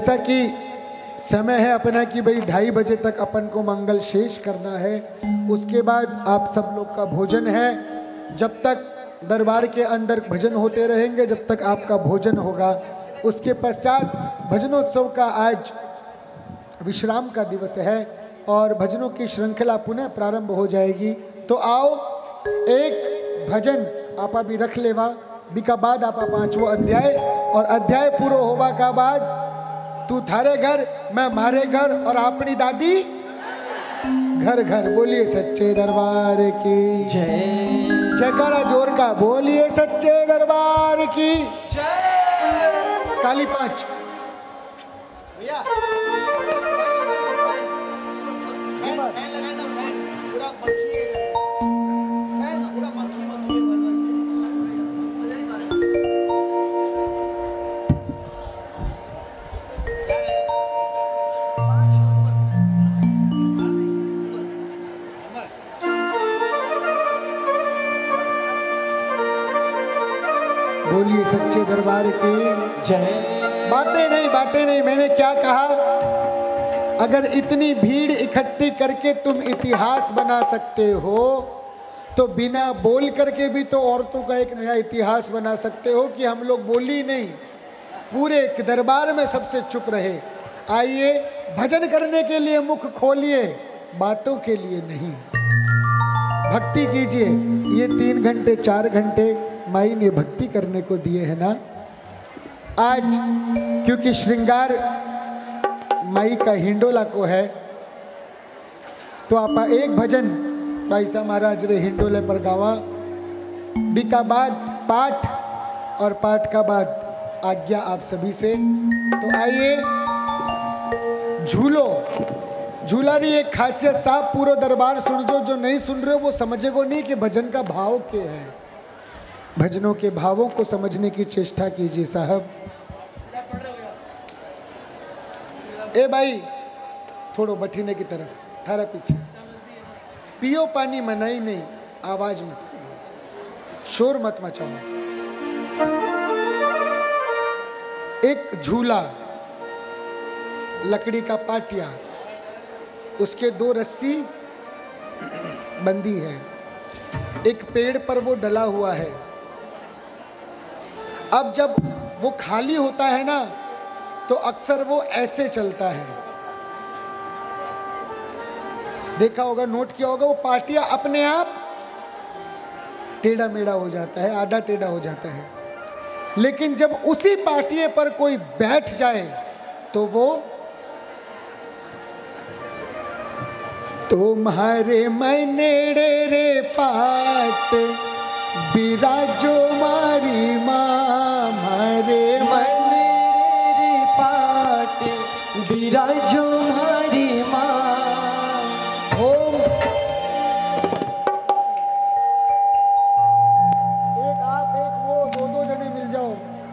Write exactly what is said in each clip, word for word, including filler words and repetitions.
जैसा कि समय है अपना कि भाई ढाई बजे तक अपन को मंगल शेष करना है, उसके बाद आप सब लोग का भोजन है। जब तक दरबार के अंदर भजन होते रहेंगे जब तक आपका भोजन होगा। उसके पश्चात भजनोत्सव का आज विश्राम का दिवस है और भजनों की श्रृंखला पुनः प्रारंभ हो जाएगी। तो आओ एक भजन आपा भी रख लेवा, बिका बाद आपा पांचवो अध्याय, और अध्याय पूरा होवा का बाद तू थारे घर मैं मारे घर और अपनी दादी घर घर। बोलिए सच्चे दरबार की जय। जयकारा जोर का बोलिए सच्चे दरबार की जय। काली पांच भैया फैन फैन लगाना, फैन पूरा मक्खी है, फैन पूरा मक्खी मक्खी है। बोलिए सच्चे दरबार की जय। बातें नहीं बातें नहीं, मैंने क्या कहा, अगर इतनी भीड़ इकट्ठी करके तुम इतिहास बना सकते हो तो बिना बोल करके भी तो औरतों का एक नया इतिहास बना सकते हो कि हम लोग बोली नहीं, पूरे दरबार में सबसे चुप रहे। आइए भजन करने के लिए मुख खोलिए, बातों के लिए नहीं। भक्ति कीजिए, ये तीन घंटे चार घंटे माई ने भक्ति करने को दिए है ना। आज क्योंकि श्रृंगार माई का हिंडोला को है तो आपा एक भजन भाई साहब महाराज रे हिंडोले पर गावा, बिका बाद पाठ और पाठ का बाद आज्ञा आप सभी से। तो आइए झूलो झूला रही एक खासियत साहब, पूरा दरबार सुन जो, जो नहीं सुन रहे हो वो समझेगो नहीं कि भजन का भाव क्या है। भजनों के भावों को समझने की चेष्टा कीजिए साहब। ए भाई थोड़ो बठीने की तरफ, थारा पीछे पियो पानी मनाई नहीं, आवाज मत करो, शोर मत मचाओ। एक झूला लकड़ी का पाटिया, उसके दो रस्सी बंदी है, एक पेड़ पर वो डला हुआ है। अब जब वो खाली होता है ना तो अक्सर वो ऐसे चलता है, देखा होगा, नोट किया होगा, वो पाटिया अपने आप टेढ़ा मेढ़ा हो जाता है, आधा टेढ़ा हो जाता है। लेकिन जब उसी पाटिये पर कोई बैठ जाए तो वो तुम्हारे मनेड़े रे पाट बिराजो मारी माँ, मारे मनेड़े रे पाट बिराजो मारी माँ। ओम एक आप एक वो, दो दो जने मिल जाओ।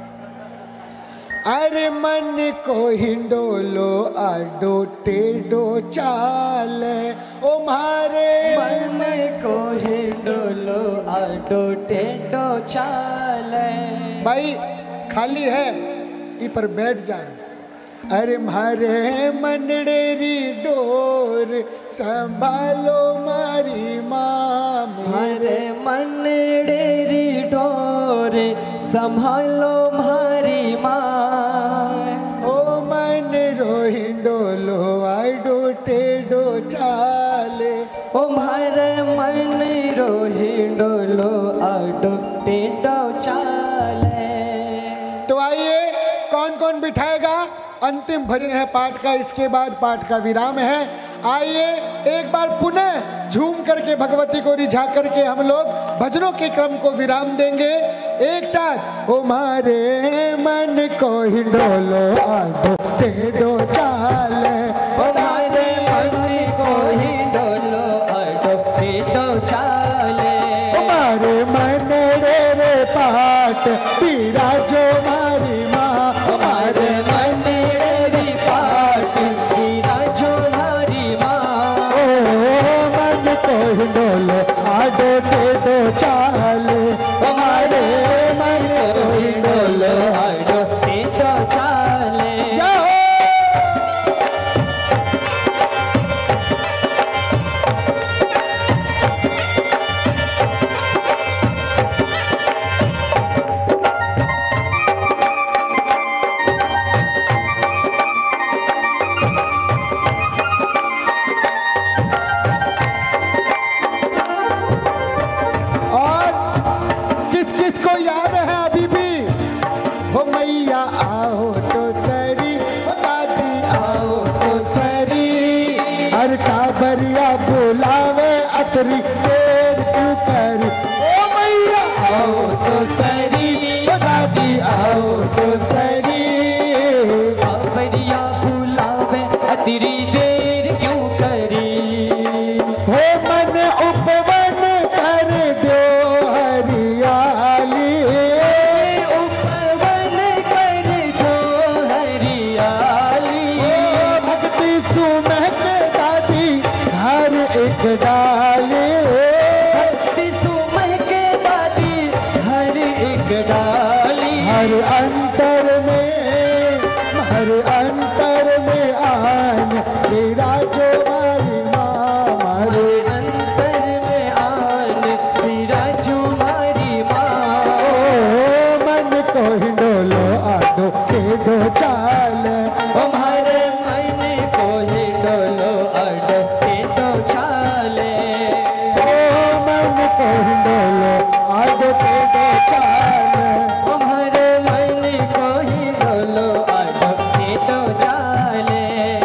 अरे मन को हिंडोलो आडो टेढ़ो चाल, ओ मारे मन को हिंडोलो आडो टेढ़ो चाल। भाई खाली है ई पर बैठ जाए। अरे मारे मनडेरी डोर संभालो मारी माँ, मारे मनडेरी डोर संभालो मारी माँ। ओ मन रोहिंडोलो आडो टेढ़ो चाले, ओ मारे मन रोहिंडोलो आडो टेढ़ो चाले। तो आइए कौन कौन बिठाएगा, अंतिम भजन है पाठ का, इसके बाद पाठ का विराम है। आइए एक बार पुनः झूम करके भगवती को रिझा करके हम लोग भजनों के क्रम को विराम देंगे एक साथ। ओ मारे मन को हिंडोलो आडो टेढ़ो चाले, ओ मारे मन को हिंडोलो आडो टेढ़ो चाले। ओ मारे मन रे रे पाट बिराजो मारी माँ, ओ मारे मन रे पाट बिराजो मारी माँ। ओ मन को हिंडोलो आडो टेढ़ो चाले, ओ मारे मन को हिंडोलो आडो टेढ़ो चाले। जय हो बुलावे अतरी देर क्यों करी। ओ मैया आओ तो सरी, ओ दादी आओ तो सरी। कांवरिया बुलावे अतरी देर क्यों करी। हो मन उपवन कर दो हरियाली, उपवन कर दो हरियाली। भक्ति सुमहक दादी हर एक डाली, भक्ति सुमहक दादी हर एक डाली। हर अंतर में हर अंतर में आन तेरा जो मारी माँ, हर अंतर में आन तेरा जो मारी माँ। ओ मन को हिंडोलो आडो के दो चाल, हमारे मन को ही डोलो अड के तो चाले। ओ मन को हिंडोलो आडो के दो चाल। हमारे मन को ही डोलो अड के तो चाले।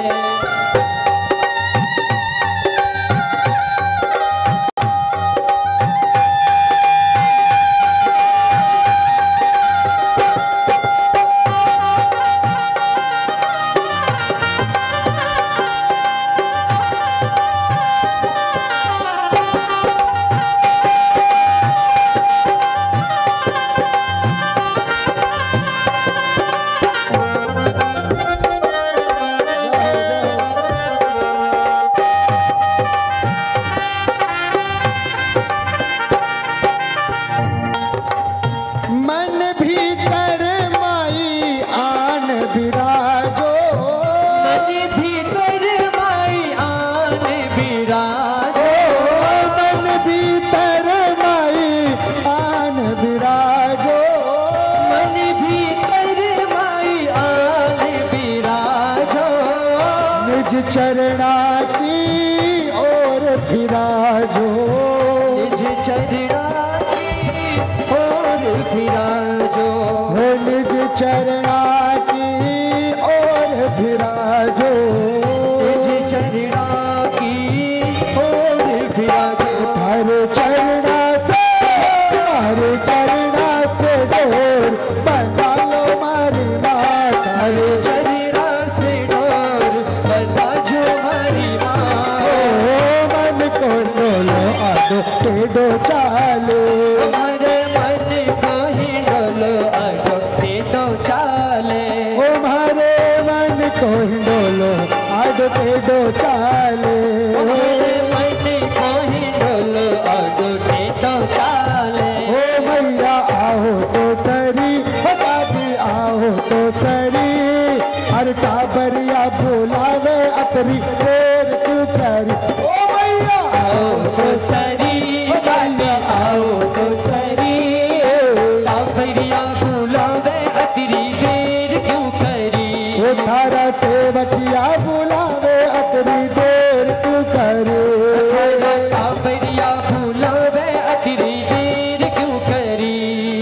मन भीतर माई आन विराजो, मन भीतर माई आन विराजो। मन भीतर माई आन विराजो। मन भीतर माई आन विराजो। निज चरणा की ओर फिराजो, निज चरणा की ओर फिराजो। हो निज चरणा की ओर फिराजो। निज चरणा की ओर फिराजो। हर चरणा से हर चरणा से डोर बंधा लो मारी माँ, हर चरणा से डोर बंधा जो हमारी माँ। ओ मन को डोलो आडो के दो चालो, हमारे मन को ही डोलो अडो के तो चाले। ओ मारे मन को डोलो आडो के दो चाले। हमारे मन को ही डोलो अडो के तो चाले। ओ मैया आओ तो सरी, ओ दादी आओ तो सरी। हर टाबरिया बुलावे अतरी देर क्यों करी। ओ मैया आओ तो सरी, दादी आओ तो सरी। कांवरिया बुलावे अतरी देर क्यों करी। वो थारा सेवकिया बुलावे अतरी देर क्यों करे। कांवरिया बुलावे अतरी देर क्यों करी।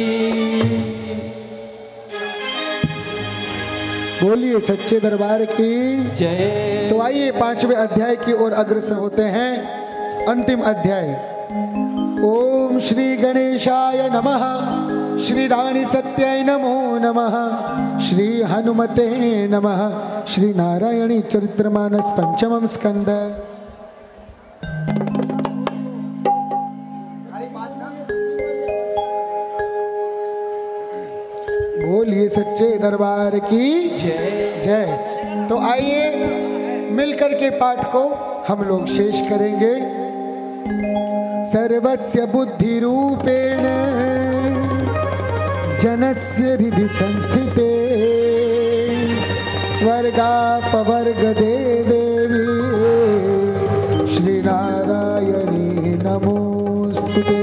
बोलिए सच्चे दरबार की जय। तो आइए पांचवें अध्याय की ओर अग्रसर होते हैं। अंतिम अध्याय। ओम श्री गणेशाय नमः, श्री रानी सत्याय नमो नमः, श्री हनुमते नमः, श्री नारायणी चरित्रमानस पंचमम स्कंद। बोलिए सच्चे दरबार की जय। जय। तो आइए मिलकर के पाठ को हम लोग शेष करेंगे। सर्वस्य बुद्धि रूपेण जनस्य हृदि संस्थिते स्वर्गापवर्गदे देवी श्री नारायणी नमोस्तुते।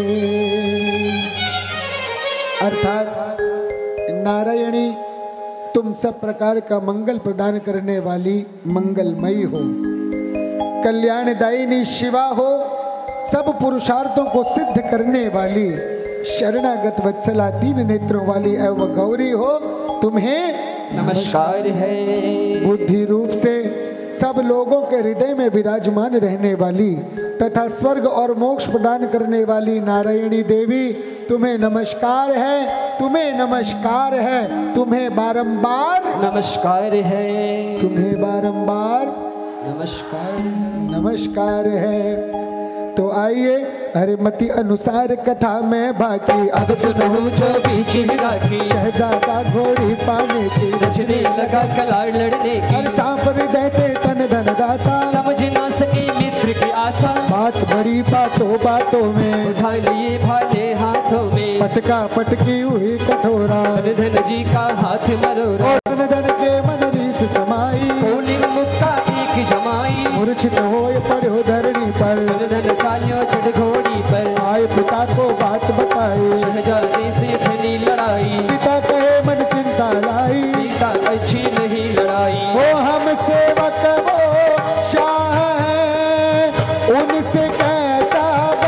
अर्थात नारायणी तुम सब प्रकार का मंगल प्रदान करने वाली मंगलमयी हो, कल्याणदायिनी शिवा हो, सब पुरुषार्थों को सिद्ध करने वाली शरणागत वत्सला तीन नेत्रों वाली एवं गौरी हो। तुम्हें नमस्कार है। बुद्धि रूप से सब लोगों के हृदय में विराजमान रहने वाली तथा स्वर्ग और मोक्ष प्रदान करने वाली नारायणी देवी, तुम्हें नमस्कार है, तुम्हें नमस्कार है, तुम्हें बारंबार नमस्कार है, तुम्हें बारंबार नमस्कार है, नमस्कार है। तो आइए हरिमति अनुसार कथा में बाकी अब सुनो जो बीच राखी, शहजादा घोड़ी पाने की रचने लगा कलार लड़ने की, हर सांप देते तन धन दासा, समझ ना सके मित्र की आशा, बात बड़ी बातों बातों में उठा लिए भाले हाथों में, पटका पटकी हुई कठोरा, धन धन जी का हाथ मरोरा, और धन धन के मन रीस समाई, कोलिंग मुक्का एक जमाई, मूर्छित होए पड़ो धरणी पर, धन धन चालियो चढ़ घोड़ी पर, आए पिता को बात बताई, शहजादे से घनी लड़ाई, पिता कहे मन चिंता लाई, पिता अच्छी नहीं लड़ाई, वो हम सेवक वो शाह है, उनसे कैसा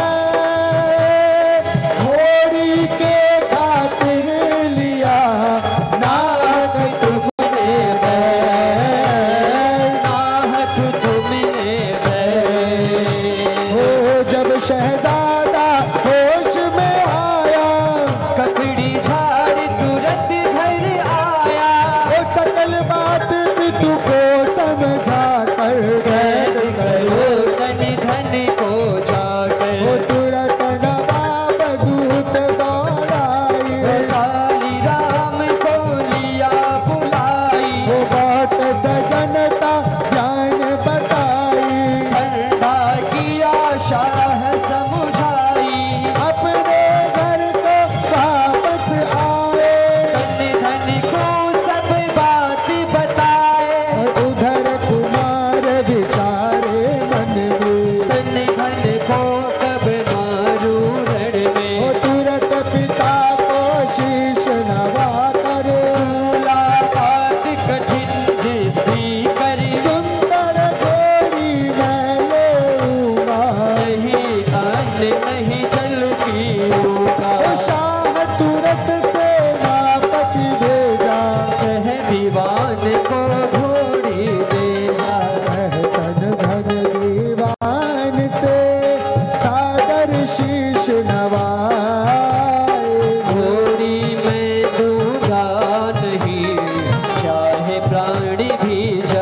बैर, घोड़ी के खातिर लिया नाहक तुमने बैर, नाहक तुमने बैर। हो जब शहजादा होश में आया, ककड़ी झाड़ तुरंत घर आया, वो सकल बात पितु को समझा कर गैर करो, धन धन को वो जाकर, तुरंत नवाब दूत दौड़ाई, काली राम को लिया बुलाई, वो बात सजनता ज्ञान बताई, ठंडा किया शाह समझाई, अपने घर को वापस आए, धन धन को सब बात बताए, और उधर कुमार विचारे मन में, धन धन को कब मारू रण में, वो तुरंत पिता को शीश नवा करे, मुलाकात कठिन जिद्दी करी, सुंदर घोड़ी मैं लेऊंगा, नहीं अन्न नहीं जल पीऊंगा, वो शाह तुरंत सेनापति भेजा, कह दीवान को घोड़ी देना, वह तन धन दीवान से सादर शीश नवाए, घोड़ी मैं दूंगा नहीं, चाहे प्राणी भी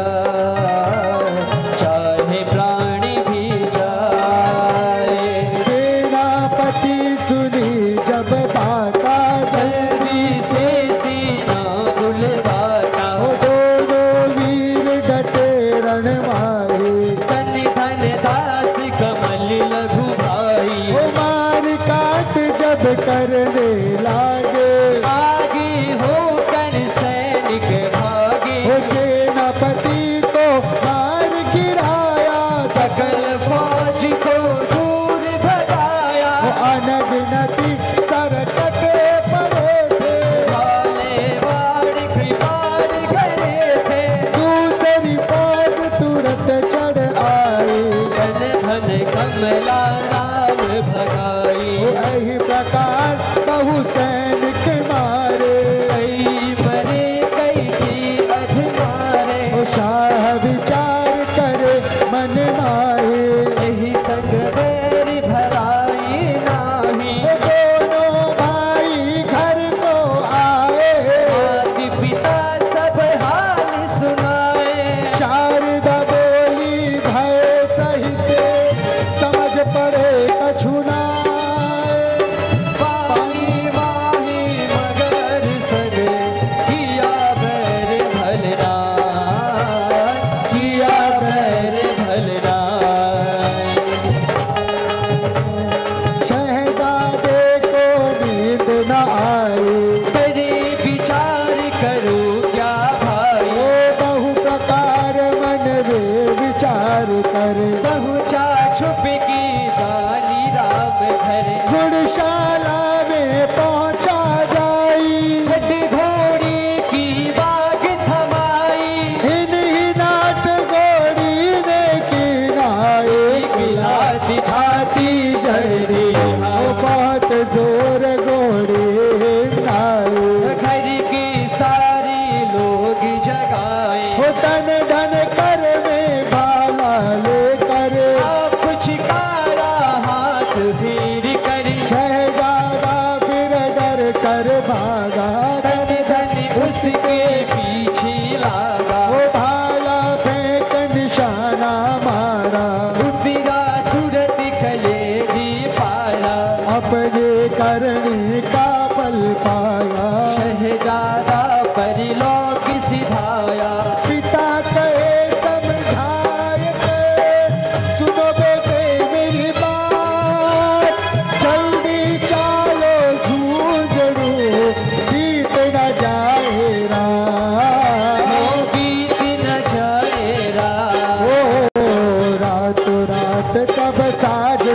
जाए, चाहे प्राणी भी जाए, सेनापति सुनी जब बाता जल्दी से सीना बुलवाता, वो दोनों वीर डटे रण मारे, धन धन दास कमल लघु भाई, वो मार काट जब करने लागे, आगे होकर सैनिक भागे, वो सेनापति को मार गिराया, सकल फौज को दूर भगाया, वो अनगिनती सरकटे पड़े थे, भाले वाड़ कृपाण करे थे, दूसरी फौज तुरंत चढ़ आई, धन धन कमला राम भगाई, वो यही प्रकार बहु सैनिक मारे, कई मरे कई की अध मारे, वो शाह विचार करे मन माहे, यही संग बैर भराई नाही, वो दोनों भाई घर को आए, माता पिता सब हाल सुनाए, शारदा बोली भय सहित समझ पड़े कछुनाए,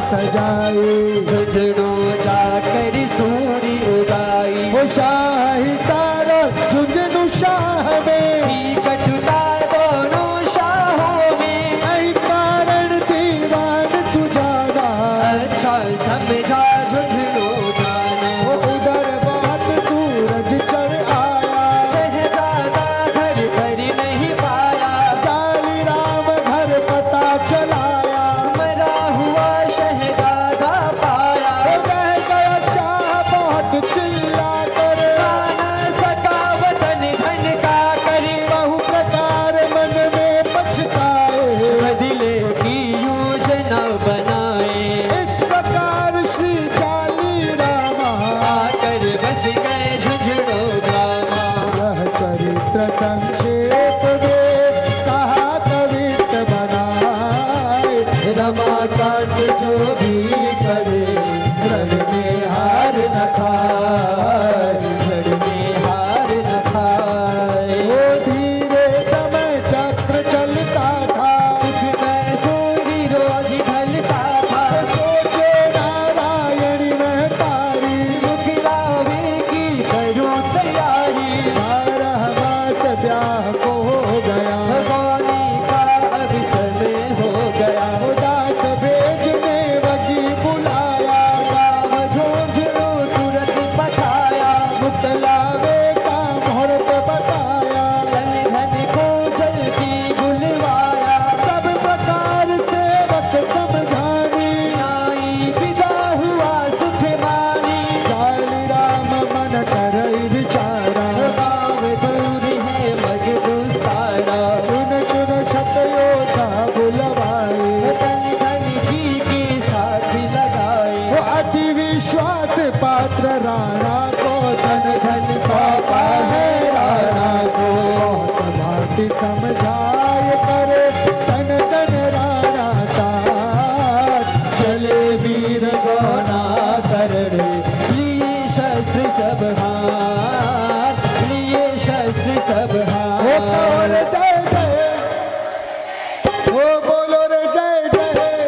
सजाए। झुंझुनू जाकर सूरी उगाई, वो शाही सारा झुंझुनू शाह में, थी कटुता दोनों शाहों में। ऐ कारण दीवान सुजाना, अच्छा समझा झुंझुनू जाना। वो उधर बहुत सूरज चढ़ आया, शहजादा घर पर नहीं पाया, काली राम घर पता चलाया। मरा हुआ शहजादा पाया। वो रह गया शाह बहुत चिल्ला कर, ना सका वतन धन का कर, बहु प्रकार मन में पछताए। बदले की योजना बनाए। इस प्रकार श्री काली रामा, आकर बस गए झुंझुनू ग्रामा। यह चरित्र संक्षेप में कहा कवित बनाए। रमाकांत जो भी करे, रण में हार न खाए, रण में हार न खाए। वो धीरे समय चक्र चलता था, सुख में सूरी रोज ढलता था। सोचे नारायणी में तारी, मुखलावे की करूं तैयारी। बारह मास ब्याह को हो गया, भगवानी का अब समय हो गया। उदास भेजने वगी बुलाया, काम झुंझुनू तुरंत पठाया। मुतलावे का मुहूर्त बताया। धन धन को जल्दी बुलवाया। सब प्रकार सेवक समझानी, नाई विदा हुआ सुख मानी। काली राम मन करई विचारा। गाँव दूर है मग दुस्तारा। चुन चुन शतयोधा बुलवाए, धन धन जी के साथ लगाए। वो अति विश्वास पात्र राणा को धन धन सौंपा है राणा को। बहुत भांति समझाए करे धन धन राणा साथ, चले वीर गौना करड़े, लिए शस्त्र सब हाथ, लिए शस्त्र सब वो कहो रे हाथ। जय जय, वो बोलो रे जय जय,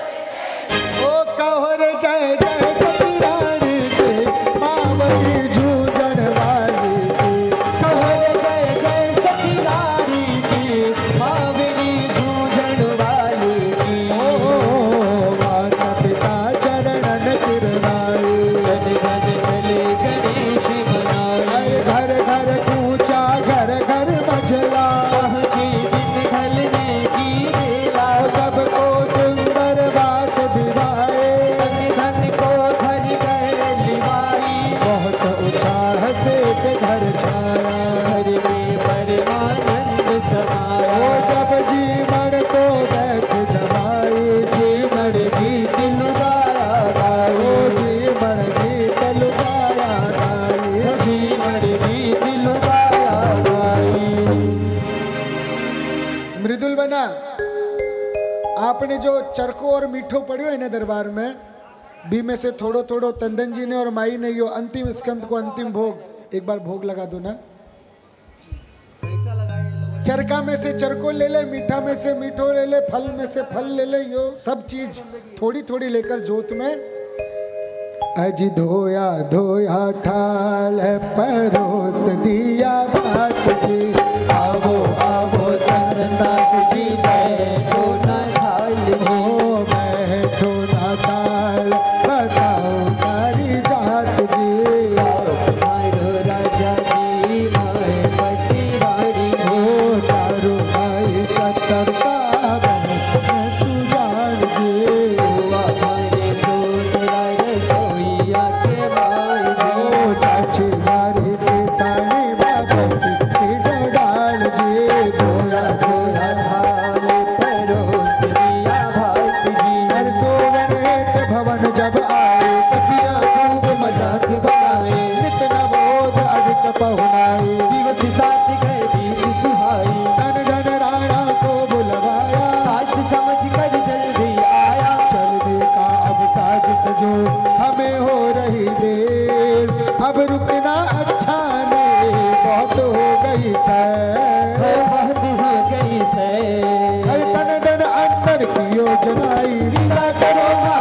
वो कहो रे जय जय सती रानी के, मावली झूझन वाली की। कहो रे जय जय सती रानी की, मावली झूझन वाली की। ओ माता पिता चरणन सिर नाई, धन धन चले गणेश मनाए। घर घर पूछा घर घर मझला, पहुँची दिन ढलने की बेला। सबको सुंदर वास दिवाए। धन धन को घर कर लिवाई। बहुत उत्साह से के घर छाया, घर में परमानंद ओ समाया। जब जीवन को बैठ जमाए। जीवन गीत लुगाया ओ गाए। जीवन गीत लुगाया गाए। जीवन गीत लुगाया गाए। मृदुल बना आपने जो चरखो और मीठो पढ़ियो है ना दरबार में, बी में से थोड़ो थोड़ो तंदन जी ने और माई ने यो अंतिम स्कंद को अंतिम भोग एक बार भोग लगा दो ना। चरखा में से चरको ले ले, मीठा में से मीठो ले ले, फल में से फल ले ले, यो सब चीज थोड़ी थोड़ी लेकर जोत में। अज धोया धोया थाल परोस दिया बात जी, आवो आवो तनदास जी बैठो न ढाल जी। ओ बैठो ना थाल बताओ तारी जात जी। आओ मारो राजा जी, माए पट्टी रानी जी। ओ तारो भाई चतर सावन सुजान जी। हुआ मारे सोनरा रसोइया के माई जी। ओ चाची मारी सीतानी बाबा की डाल जी। धोया धोया थाल परोस दिया भात जी। हर सोवन हेत भवन जब आए, सखिया खूब मजाक बनाए। नित नवोद अधिक पहुनाई। दिवस साथ गए बीत सुहाई। धन धन राणा को बुलवाया, आज समझ कर जल्दी आया। चलने का अब साज सजो हमें हो रही देर। अब रुकना अच्छा नहीं, बहुत हो गई सैर। हो बहुत हो गई से। हर तन धन अंदर की योजनाई, विदा करो माता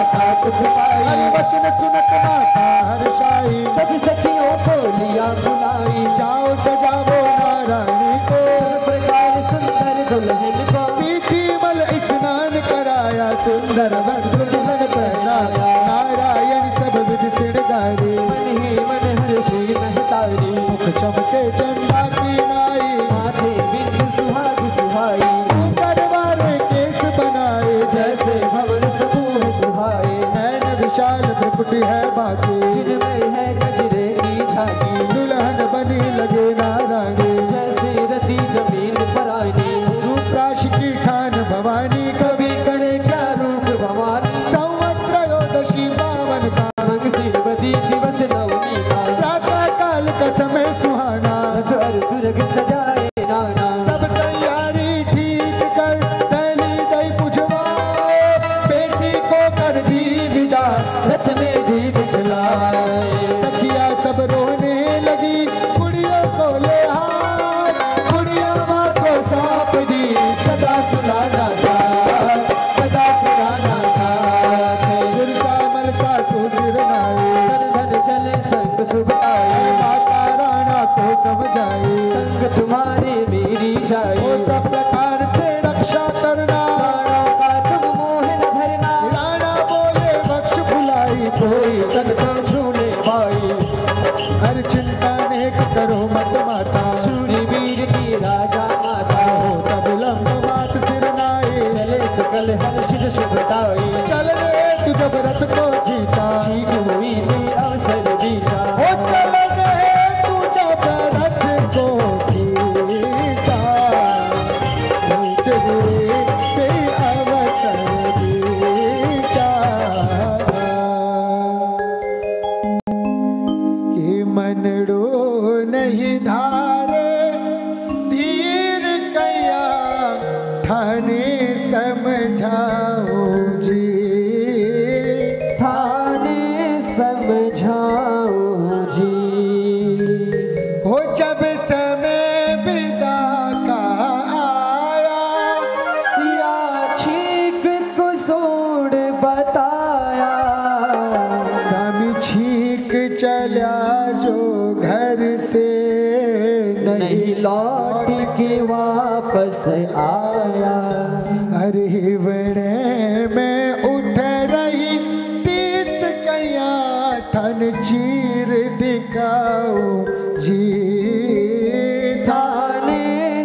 सुख पाई। हरि वचन सुनत माता हर्षाई, सभी सखियों को लिया बुलाई। जाओ सजावो नारायणी को, सब प्रकार सुंदर दुल्हन को। पीठी मल स्नान कराया, सुंदर वस्त्र दुल्हन पहनाया। नारायण सब विधि सिरगारे, मन ही मन हर्षी महतारी। मुख चमके चंदा की नाई, माथे बिंद सुहाग सुहाई। दरबार में केस बनाए, जैसे भवन समूह सुहाए। नैन विशाल भ्रकुटी है बाकी, जिनमें है गजरे की झांकी। दुल्हन बनी लगे नारायणी, जैसे रति जमीन पर आनी। रूप राशि की खान भवानी, कभी करे क्या रूप भवानी। संवत त्रयोदशी पावन का, मंगसिरवती दिवस नवमी का। प्रातः काल का समय सुहाना। रथ और तुरग सजाए नाना। सब तैयारी ठीक कर थैली दई पुजवाए, बेटी को कर दी विदा रथ में दीप जलाए। सखिया सब रोने लगी, कुड़ियों को ले हाथ, कुड़िया माँ को सौंप दी। सदा सुलाना साथ, सदा सुलाना साथ। गुरसा मलसा सुसिरनाए, धन धन चले संग शुभ आए। माता राणा को समझाए, संग तुम्हारे मेरी जाए। वो सब प्रकार से रक्षा करना। प्राणों का तुम मोह न धरना। राणा बोले बख्श फुलाई, कोई तन को छूने पाई। हर चिंता नेक करो मत माता, शूरवीर की राजा माता। हो तब लंब मात सिरनाए। चले सकल हर्षित शुभताई। चल रे तू जब रथ को जीता, ठीक हुई थी अवसर दीजा। हो चल रे तू जब रथ को जीता, ऊंच रे ते अवसर दीजा। कि मनड़ो नहीं धारे, धीर कया थाने समझाओ जी। थाने समझाओ जी। हो जब समय विदा का आया, या छीक कुसूड़ बताया। स्वामी छीक चला जो घर से, नहीं लौट के वापस आया। अरे बड़े में उठ रही तीस कैया, थन चीर दिखाओ जी। थाने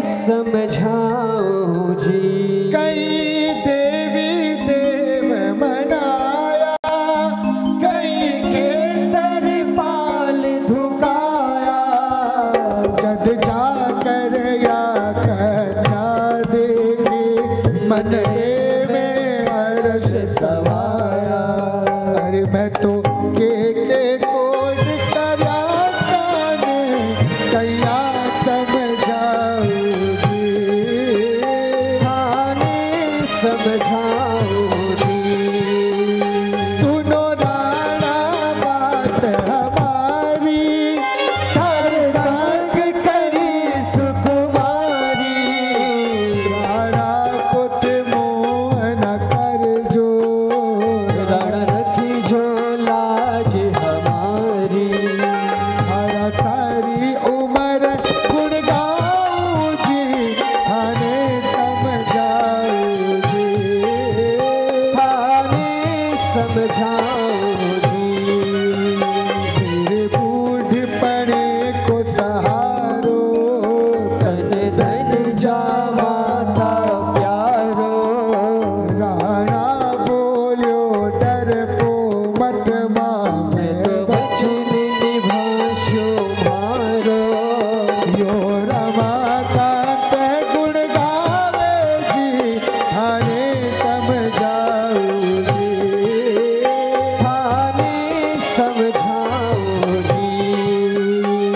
समझाओ जी। कई देवी देव मनाया, कई खेतर पाल धुकाया। जद जाकर या कन्या देखे, मनरे में हर्ष सवाया। अरे मैं तो के के कोट करा काने, कैया समझाओ जी। थाने समझाओ जी। सुनो राणा बात हमारी, हर संग करी सुकुमारी। राणा पुत मोहन कर जो, रण रखी जो लाज हमारी। हरा सारी उम्र गुण गाऊं जी, थाने समझाओ जी। थाने समझाओ जी। मेरे बूढ़ पड़े को सहारो, तन धन जामाता प्यारो। राणा बोलो डर पो मत मां, मैं तो वचन निभाशो मारो। यो रमाकांत गुण गावे जी, थाने समझाओ जी। थाने समझाओ जी।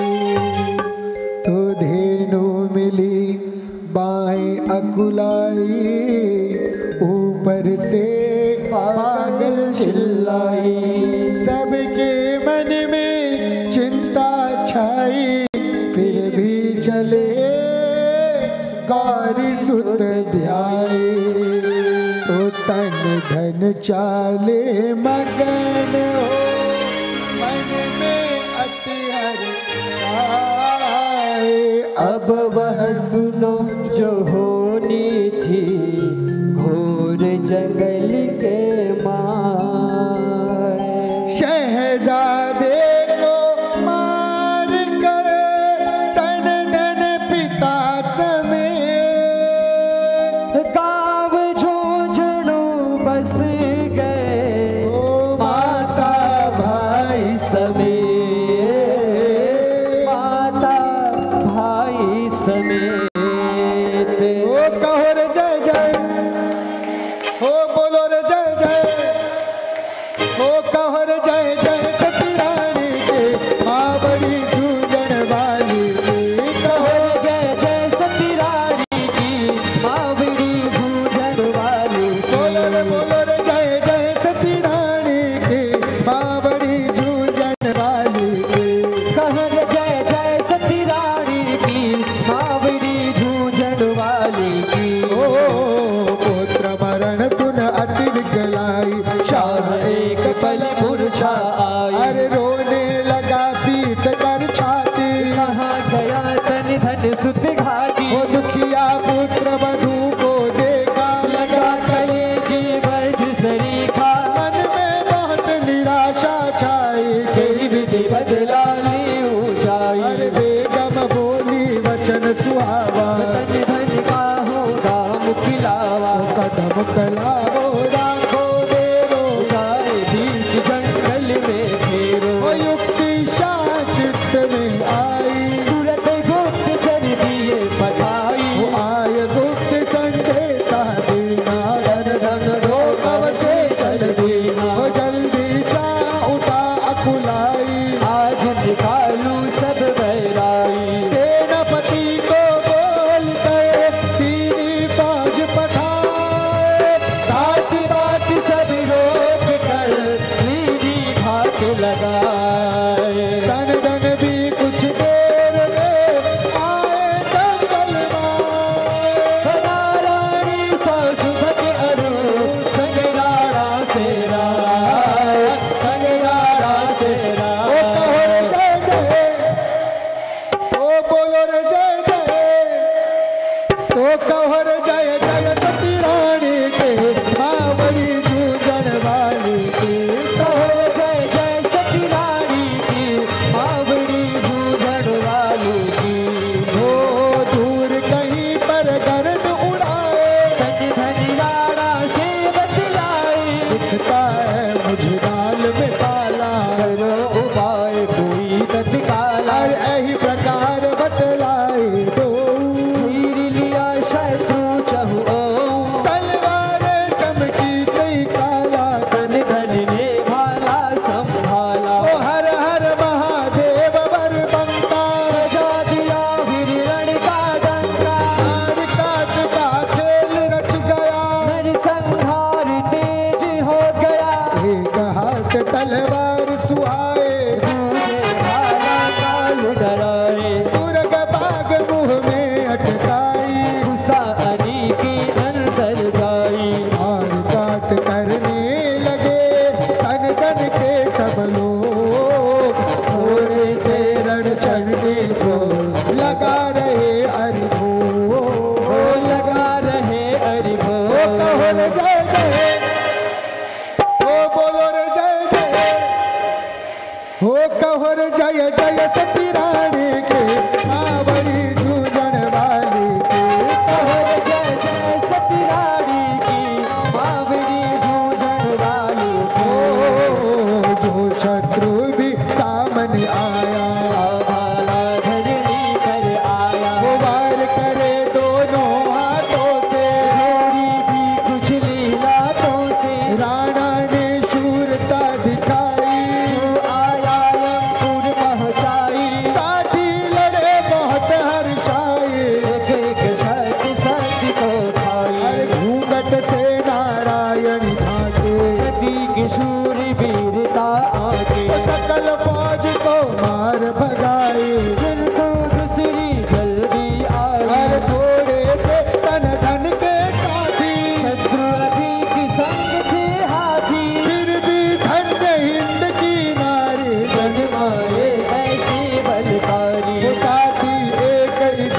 तो धेनु मिली बाएं अकुलाई, ऊपर से पागल चिल्लाई। सबके मन में चिंता छाई, फिर भी चले गौरी सुत ध्याए। तो तन धन चाले मग अब वह सुनो जो होनी थी घोर जंगल के मार। शहजादे को मार कर तन धन पिता समेत गाँव झुंझुनू बस गए माता भाई समेत, माता भाई समेत। ओ कहो रे जय जय, ओ बोलो रे जय जय, ओ कहो रे जय जय सती रानी के माँ बड़ी जूझन वाली की। कहो रे जय जय सती रानी की माँ बड़ी जूझन वाली की। बोलो रे बोलो रे जय जय सती रानी की माँ बड़ी जूझन वाली की। कहो रे जय जय सती रानी की माँ बड़ी जूझन वाली की। ओ पुत्र मरण सुन अति विकलाई, शाह एक पल मूर्छा आई। अरे रोने लगा पीट कर छाती, कहाँ गया तन धन सुत घाटी। वो दुखिया पुत्र वधू को देखा लगा कलेजी बज सरीखा। मन में बहुत निराशा छाई। कई विधि बदला ली ऊंचाई। अरे बेगम बोली वचन सुहावा, तन धन का होगा मुखिलावा। कदम कलाओ राखो देरो, जाए बीच जंगल में फेरो। वो युक्ति चित्त में आई। तुरंत गुप्त चर दिए पठाई। वो आय गुप्त संदेशा देना, धन धन रोकव से चल देना। वो जल्दी सा उठा अकुलाई। आज निकालू सब बैराई। सेनापति को बोल कर तीनी फौज पठाए, बाट बाट सब रोक कर तीनी घात लगाए। धन धन भी कुछ देर में आए जंगल में। नारायणी सौ सुभग अरु संग राणा से रात, संग राणा से ओ कहो रे रात। जय जय, ओ बोलो रे जय जय, तो कहो रे जय जय सती रानी के माँ बड़ी जूझन वाली की। कहो रे जय जय सती रानी की माँ बड़ी जूझन वाली की। हो दूर कहीं पर गर्द उड़ाए, धन धन राणा से बतलाए। दिखता है मुझे नाल में ताला। करो उपाय कोई तत्काला। और यही प्रकार बतलाए दो, तीर लिया शत्रु चहु ओम। तलवारें चमकी कई काला। धन धन ने भाला संभाला। ओ हर हर महादेव वर बंका, बजा दिया फिर रण का डंका। मार काट का खेल रच गया। नर संहार तेज हो गया। एक हाथ तलवार सुहाए, दूजे भाला काल डराए। तुरग बाग मुंह में अटकाई। गुस्सा अनी के अंदर जाई। मार काट करने लगे तन तन के सब लोग, थोड़े थे रण चढ़ने को लगा रहे अरिभो। ओ लगा रहे अरिभो। ओ कहो रे जय जय, ओ बोलो रे जय जय, हो कहो रे जय जय सती रानी के माँ बड़ी जूझन वाली की। कहो रे जय जय सती रानी की माँ बड़ी जूझन वाली की। ओ जो शत्रु भी सामने आया, भाला धरणी कर आया। वो वार करे दोनों हाथों से। थोड़ी भी कुछ लीलातों से। राणा ने शूरता दिखाई, जो आया यमपुर पहुँचाई। साथी लड़े बहुत हर्षाए। एक एक छत सती को खाई। हर घूंघट से नारायण झांके, गति की शूर वीरता आके। वो सकल फौज को मार भगाए। फिर तो दूसरी जल्दी आई। हर थोड़े थे तन धन के साथी, शत्रु अधिक संग थे हाथी। फिर भी धन्य हिंद की नारी। जन मारे ऐसे बलकारी। वो साथी एक ही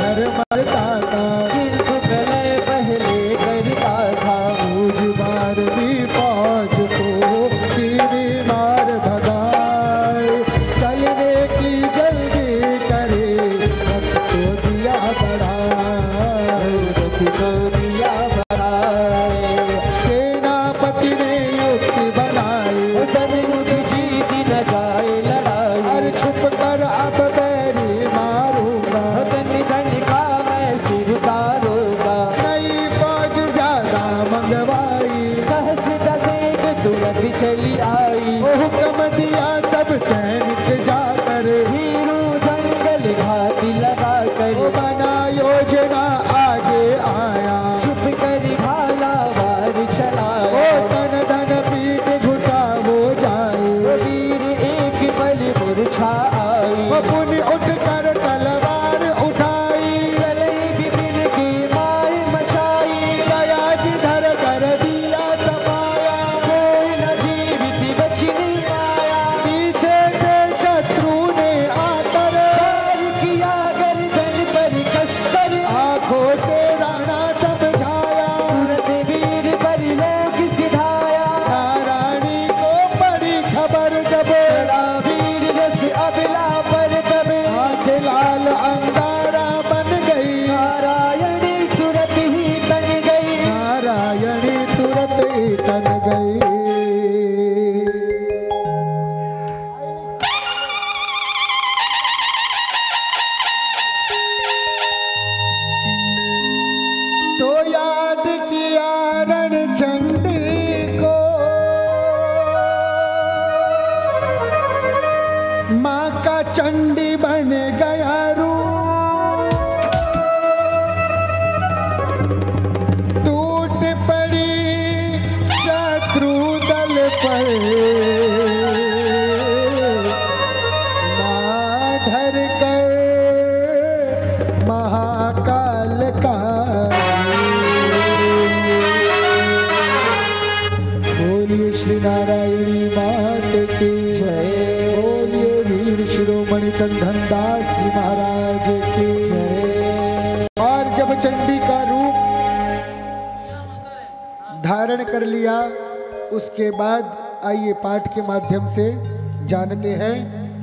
वो हुक्म दिया सब सैनिक जाकर, वीरू जंगल घाटी लगा कर, वो बना योजना आगे आया, चुप कर भाला वार वो चलाया। तन धन पीठ घुसा वो जाए, वो वीर एक पल मूर्छा आई, वो पुनि उठ कर तलवार उठाई, गले विपिन की मार मचाई, दया जिधर कर दिया सफाया, कोई न जीवित बच नहीं पाया। पीछे से शत्रु ने आकर वार किया गर्दन पर कसकर, आंखों से राणा समझाया, तुरंत वीर पर लोग सिधाया। नारायणी को बड़ी खबर जब, चला वीर रस अबला पर तब, आंखें लाल अंगारा बन गई, नारायणी तुरंत ही तन गई। नारायणी तुरंत ही तन गई। तो याद किया रणचंडी को, माँ का चंडी बन गया रूप, टूट पड़ी शत्रु दल पर, माँ धर कर महाकाल का, बोलिए श्री नारायणी मात की जय। बोलिए वीर शिरोमणि धन दास जी महाराज की जय। और जब चंडी का रूप धारण कर लिया, उसके बाद आइए पाठ के माध्यम से जानते हैं।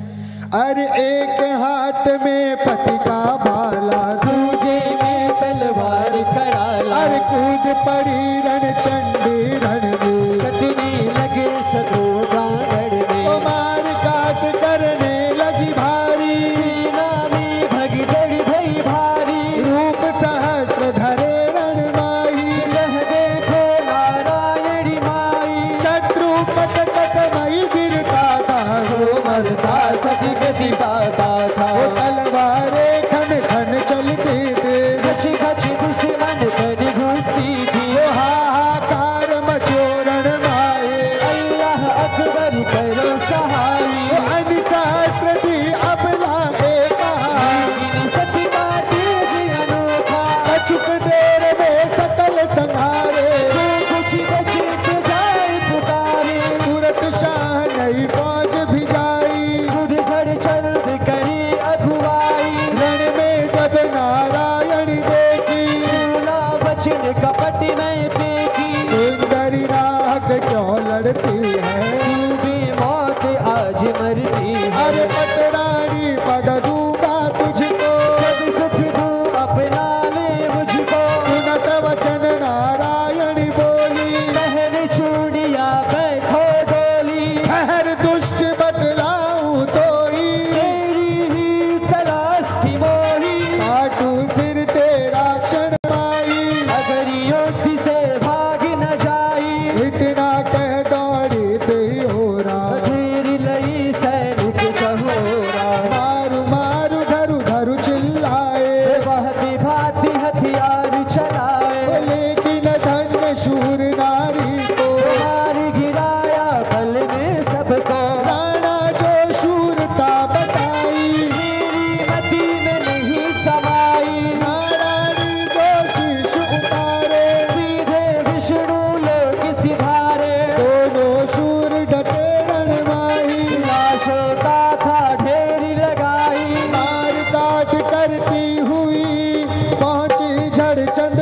अरे एक हाथ में पति का भाला, दूजे में तलवार कराला, अरे कूद पड़ी रणचंडी रण में, कटने लगे शत्रु गागड़ में, वो मार काट करने लगी भारी, सीना में भगदड़ भई भारी, रूप सहस्त्र धरे रणमाही, यह देखो नारायणी माई, शत्रु कट कट मई गिरता था, वो मरता सती गति पाता था, वो तलवारें खन खन चलती थे, खच खच दुश्मन पर घुसती थी, वो हाहाकार मचो रणमाए, अल्लाह अकबर करो सहाई, वो अनिसहस्त्र थी अबला एक लेकिन सती का तेज अनोखा, कछुक देर में सकल संहारे, जो कुछ बचे तो जाए पुकारे, तुरंत शाह नई फौज भिजाई, खुद झड़ चल्द करी अगुवाई, रण में जब नारायणी देखी, बोला वचन कपट में फेंकी, सुंदरी नाहक क्यों लड़ती है, तू भी मौत आज मरती है, अरे पटरानी पद दूंगा तुझको, सब सुख दू अपना ले मुझको, सुनत वचन नारायणी बोली, पहन चूड़िया बैठो डोली, ठहर दुष्ट बतलाऊं तो ही, तेरी ही तलाश थी मोही, काटू सिर तेरा क्षण माई, अगर योद्धि से भाग न जाई, इतना कह दौड़ी दे हो रहा, ढेर लई सैनिक चहोरा, मारू मारू धरू धरू चिल्लाए, वह विभाति हथियार चलाए, लेकिन धन्य शूर नारी को, मार गिराया बल में सबको, राणा जो शूरता बताई, मेरी मति में नहीं समाई, नारायणी जो शीश उतारे, सीधे विष्णु लोक सिधारे, दोनों शूर डटे रणमाही, लाशों का था ढेर लगाई, मार काट करती हुई पहुंची झड़चंद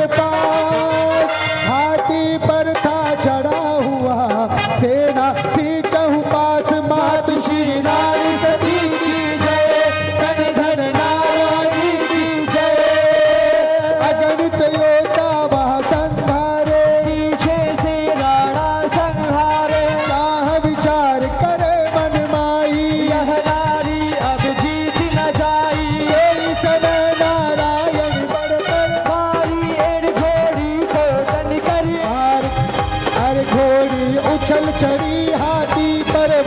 पास, हाथी पर था चढ़ा हुआ सेना थी चहुपास, मात श्री नारी सती की जय, धन धन नारायणी की जय, अगणित योद्धा वह संहारे, पीछे से राणा संहारे, चाह विचार करे मन माई, यह नारी अब जीत न जाई, तेरी समय नारायण बढ़ कर मारी एड़ घोड़ी को तन करी, मार, अरे घोड़ी उछल चढ़ी हाथी पर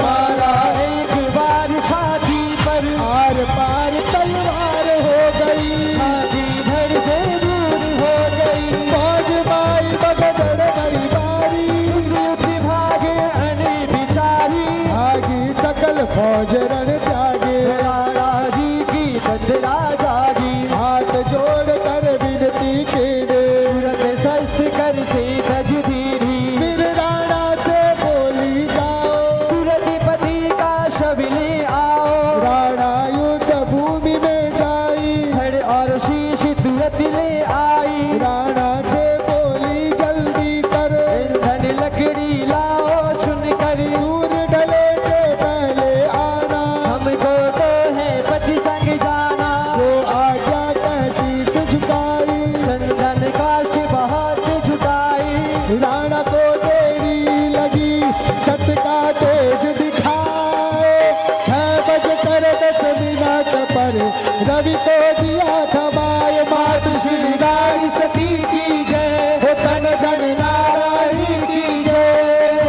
फौज रण त्यागे, राणा जी की बंदरा जागी, हाथ जोड़ कर विनती कीने, तुरंत शस्त्र कर से तज धीरी, फिर राणा से बोली जाओ, तुरंत पति का शव ले आओ, राणा युद्ध भूमि में जाई, धड़ और शीश तुरंत ले आई, राणा से बोली जल्दी कर, धन लकड़ी लाओ चुन कर, सूर्य ढले से पहले आना, हमको तो है पति संग जाना, जो आज्ञा कैसी से झुकाई, चंदन काष्ठ बहुत झुकाई, राणा को देरी लगी सत का तेज दिखाए, छह बज कर दस मिनट पर रवि को दिया थमाए, मात श्री गाय सती की जय, हो तन धन नारायणी की जय,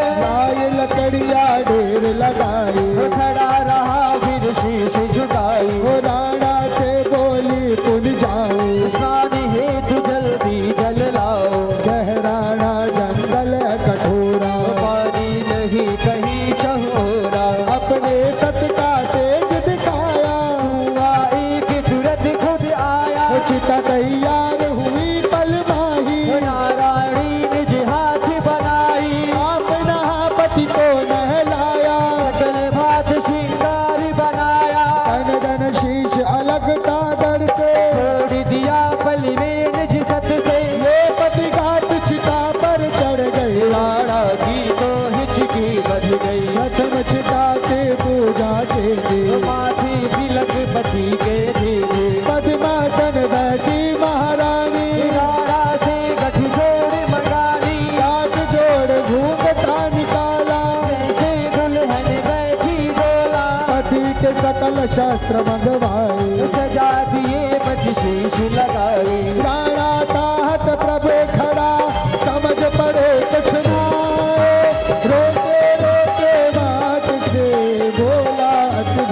लाए लकड़िया ढेर लगाई, वो खड़ा रहा फिर शीश झुकाई, वो राणा से बोली पुन जाओ, स्नान हेतु जल्दी जल लाओ, गहराना जंगल कठोरा, पानी नहीं कहीं चहोरा, अपने सत का तेज दिखाया, हुआ एक तुरंत खुद आया, चिता तैयार हुई पल माही, नारायणी निज हाथ बनाई, अपना पति को नहलाया, सकल भात श्रृंगार बनाया, धन धन शीश अलग तादड़ से, छोड़ दिया पल में निज सत से, ये पति घाट चिता पर चढ़ गए, राणा की तो हिचकी बध गई, प्रथम चिता के पूजा के दे, माथे तिलक पति के धीरे, पद्मासन बैठी महारानी, राणा से गठजोड़ मंगानी, हाथ जोड़ घूंघटा निकाला, जैसे दुल्हन बैठी बोला, पति के सकल शास्त्र मंगवाए, सजा दिए पति शीश लगाई, राणा ताहत प्रभु खड़ा समझ पड़े कुछ नाए, रोते रोते बात से बोला अति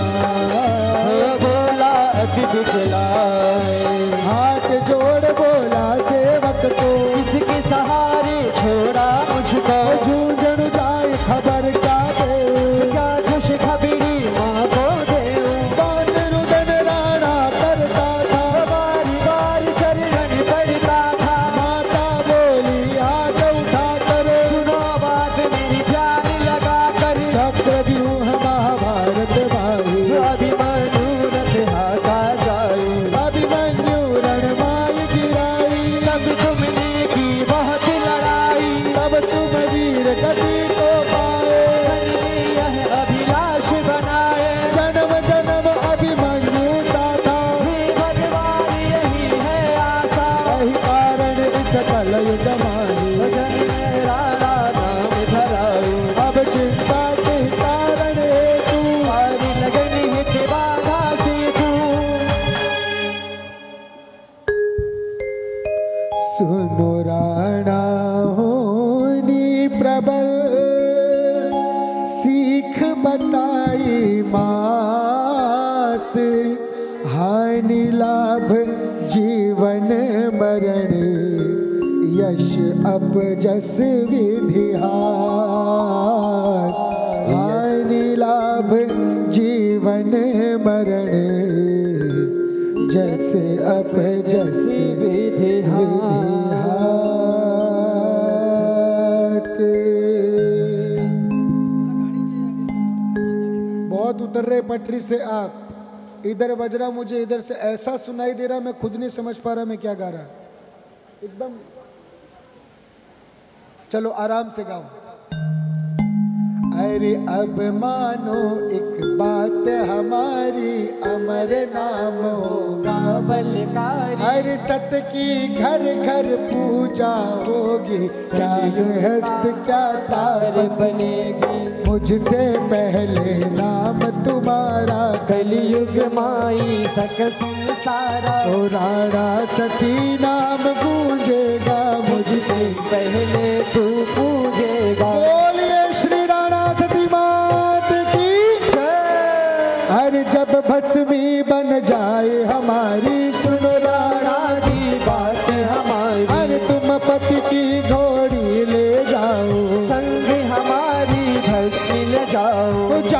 दिखलाए, बोला अति दिखलाए, हाथ जोड़ बोला सेवक को, इसके सहारे छोड़ा मुझको, जूझन जाए खबर क्या दे, क्या खुश खबरी माँ को देऊं, कौन रुदन राणा करता था, बारी बारी चरण पड़ता था, माता बोली हाथ उठा कर, सुनो बात मेरी ध्यान लगा कर, चक्र व्यूह महाभारत भाई, अभिमन्यु रथ हाथा जाए, अभिमन्यु रणमाई गिराई, तब तुमने की बहुत लड़ाई, तब तुम वीर गति को पाए, मन में यह अभिलाष बनाए, जन्म जन्म अभिमन्यु साथा, हे भगवान यही है आशा, यही कारण इस कलयुग माही, भजन में राणा नाम धराए, अब चिंता के कारण हेतु, पारी लगन हित बाधा से तू, सुनो राणा होनी प्रबल, सीख बताई मात, हानि लाभ जीवन मरण, यश अपजस विधि हाथ, हानि लाभ जीवन मरण, जस अपजस विधि विधि हाथ। बहुत उतर रहे पटरी से आप, इधर बज रहा मुझे, इधर से ऐसा सुनाई दे रहा मैं खुद नहीं समझ पा रहा मैं क्या गा रहा, एकदम। चलो आराम से गाओ। अरे अब मानो एक बात हमारी, अमर नाम होगा बलकारी, अरे सत की घर घर पूजा होगी, क्या गृहस्थ क्या तापस बनेगी, मुझसे पहले नाम तुम्हारा, कलयुग माई सक संसारा, ओ राणा सती नाम गूंजेगा, मुझसे पहले तू पूजेगा, बोलिए श्री राणा सती मात की जय। अरे जब भस्मी बन जाए हमारी, सुन राणा जी बात हमारी, अरे तुम पति की घोड़ी ले जाओ, संग हमारी भस्मी ले जाओ, जाए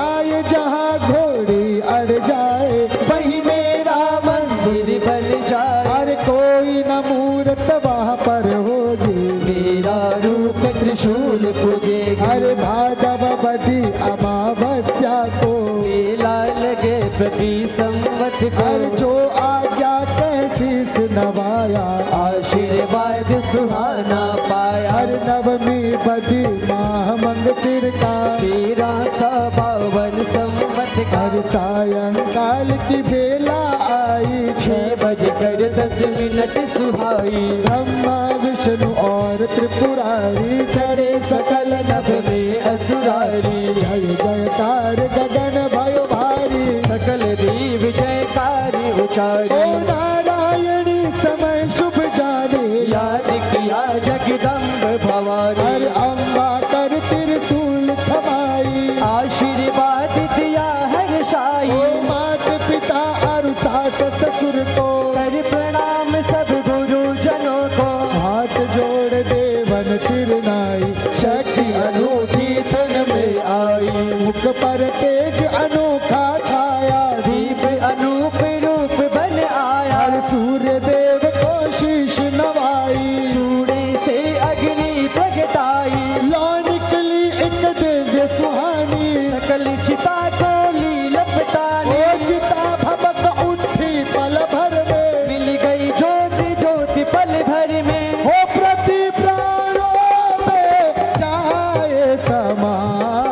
जहाँ घोड़ी अड़ जाए वही मेरा मंदिर बन जाए। अरे कोई न मूर्त वहाँ पर होगी, मेरा रूप त्रिशूल पूजेगी। अरे भादव बदी अमावस्या को, मेला लगे प्रति संवत को। अरे जो आज्ञा कैसीस नवाया, आशीर्वाद सुहाना पाया। हर नवमी बदी माह मंगसिर का, तेरह सौ बावन संवत का। हर सायंकाल की बेला आई, छह बजकर दस मिनट सुहाई। ब्रह्मा विष्णु और त्रिपुरारी, चढ़े सकल नभ में असुरारी। जय जयकार गगन भयो भारी, सकल देव जयकारी ओ उचारी। नारायणी समय शुभ जाने, याद किया जगदम्ब भवानी। हर अम्बा कर त्रिशूल थमाई, आशीर्वाद दिया हर शाही। ओ मात पिता और सास ससुर को, कर प्रणाम सब गुरुजनों को। हाथ जोड़ देवन सिर नाई, शक्ति अनूठी तन में आई, मुख पर तेज अनोखा छाया, दीप अनूप रूप बन आया। हर सूर्य देव को शीश नवाई, चूड़े से अग्नि प्रगटाई। लौ निकली एक दिव्य सुहानी, सकल चिता को ली लपटानी। ओ चिता भबक उठी पल भर में, मिल गई ज्योति ज्योति पल भर में। हो प्रति प्राणों में जाए समाए,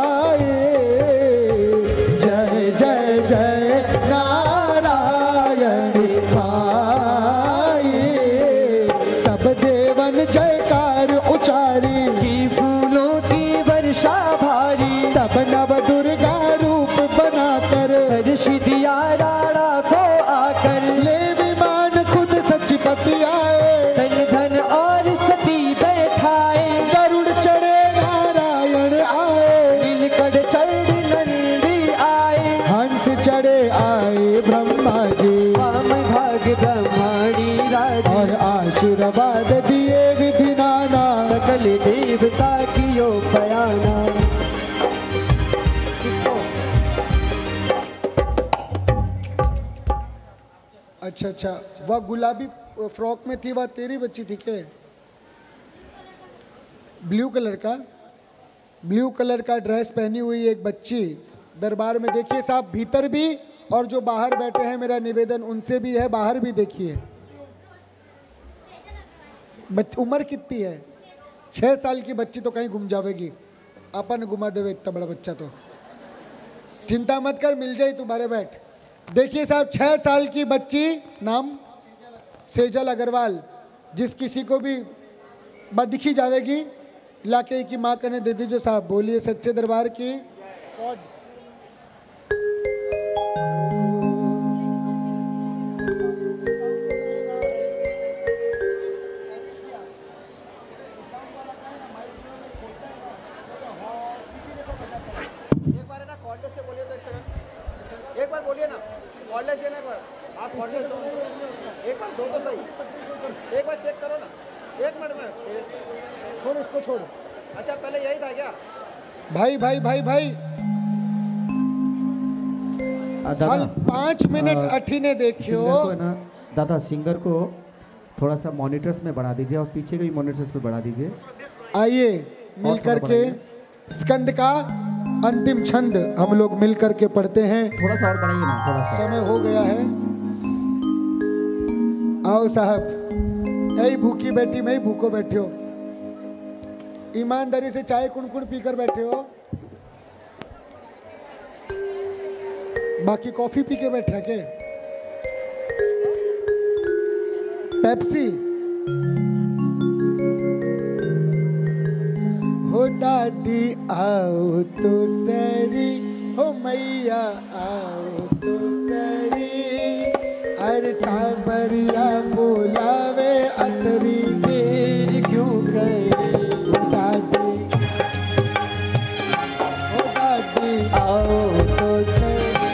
जय जय जय नारायण माए, सब देवन जयकार उचारी, की फूलों की वर्षा भारी। तब नव दुर्गा रूप बनाकर, ऋषि दिया राणा को आकर। ले विमान खुद सचपति आए, धन धन और सती बैठाए। गरुड़ चढ़े नारायण आए, नीलकंठ चढ़ नंदी आए। हंस चढ़े आए ब्रह्मा जी, वाम भाग ब्रह्माणी राज। और आशीर्वाद दिए विधि नाना, सकल देवता कियो बयाना। अच्छा अच्छा, वह गुलाबी फ्रॉक में थी, वह तेरी बच्ची थी क्या? ब्लू कलर का, ब्लू कलर का ड्रेस पहनी हुई एक बच्ची दरबार में। देखिए साहब, भीतर भी और जो बाहर बैठे हैं, मेरा निवेदन उनसे भी है, बाहर भी देखिए। बच उम्र कितनी है? छः साल की बच्ची तो कहीं घूम जाएगी, अपन घुमा देवे इतना बड़ा बच्चा तो। चिंता मत कर, मिल जाए तुम्हारे। बैठ। देखिए साहब, छः साल की बच्ची, नाम सेजल अग्रवाल, जिस किसी को भी बदिखी जाएगी लाके की माँ कने दे दीजिए साहब। बोलिए सच्चे दरबार की। एक बार है ना कॉर्डलेस से बोलिए तो एक सेकंड, एक बार बोलिए ना कॉर्डलेस देना। एक बार आप कॉर्डलेस दो, एक बार दो तो सही, एक बार चेक करो ना। एक मिनट में छोड़ इसको, छोड़। अच्छा पहले यही था क्या? भाई भाई भाई भाई हाल पाँच मिनट अठीने देखियो। सिंगर को है ना दादा, सिंगर को थोड़ा सा मॉनिटर्स में बढ़ा दीजिए और पीछे के भी मॉनिटर्स पे बढ़ा दीजिए। आइए मिल करके स्कंद का अंतिम छंद हम लोग मिल करके पढ़ते हैं। थोड़ा सा और बढ़ाइए ना, थोड़ा सा। समय हो गया है। आओ साहब, ऐ भूखी बैठी मैं भूखो बैठे हो, ईमानदारी से चाय कुण कुण पीकर बैठे हो, बाकी कॉफी पी के बैठे के? पेप्सी हो दादी आओ तो सरी, हो मैया आओ तो सरी, अरे टाबरिया बोलावे अतरी, देर क्यों करी? हो दादी हो दादी आओ तो सही।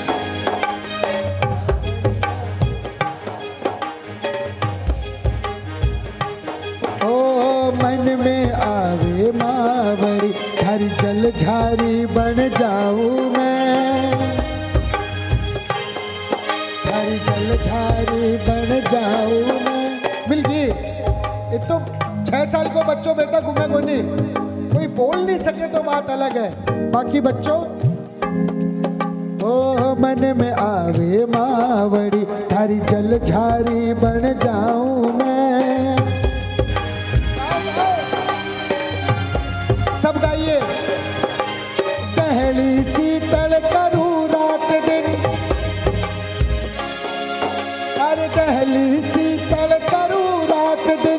ओ मन में आवे मावड़ी, हर जल झारी बन जाऊं मैं, जलधारी बन जाऊं मैं। मिल गई। ये तो छह साल को बच्चों बेटा घूमे को नहीं, कोई बोल नहीं सके तो बात अलग है। बाकी बच्चों ओ मन में आवे मावड़ी थारी जलधारी बन जाऊं मैं। सब गाइए। पहली शीतल करूं रात दिन, अरे पहली शीतल करूं रात दिन।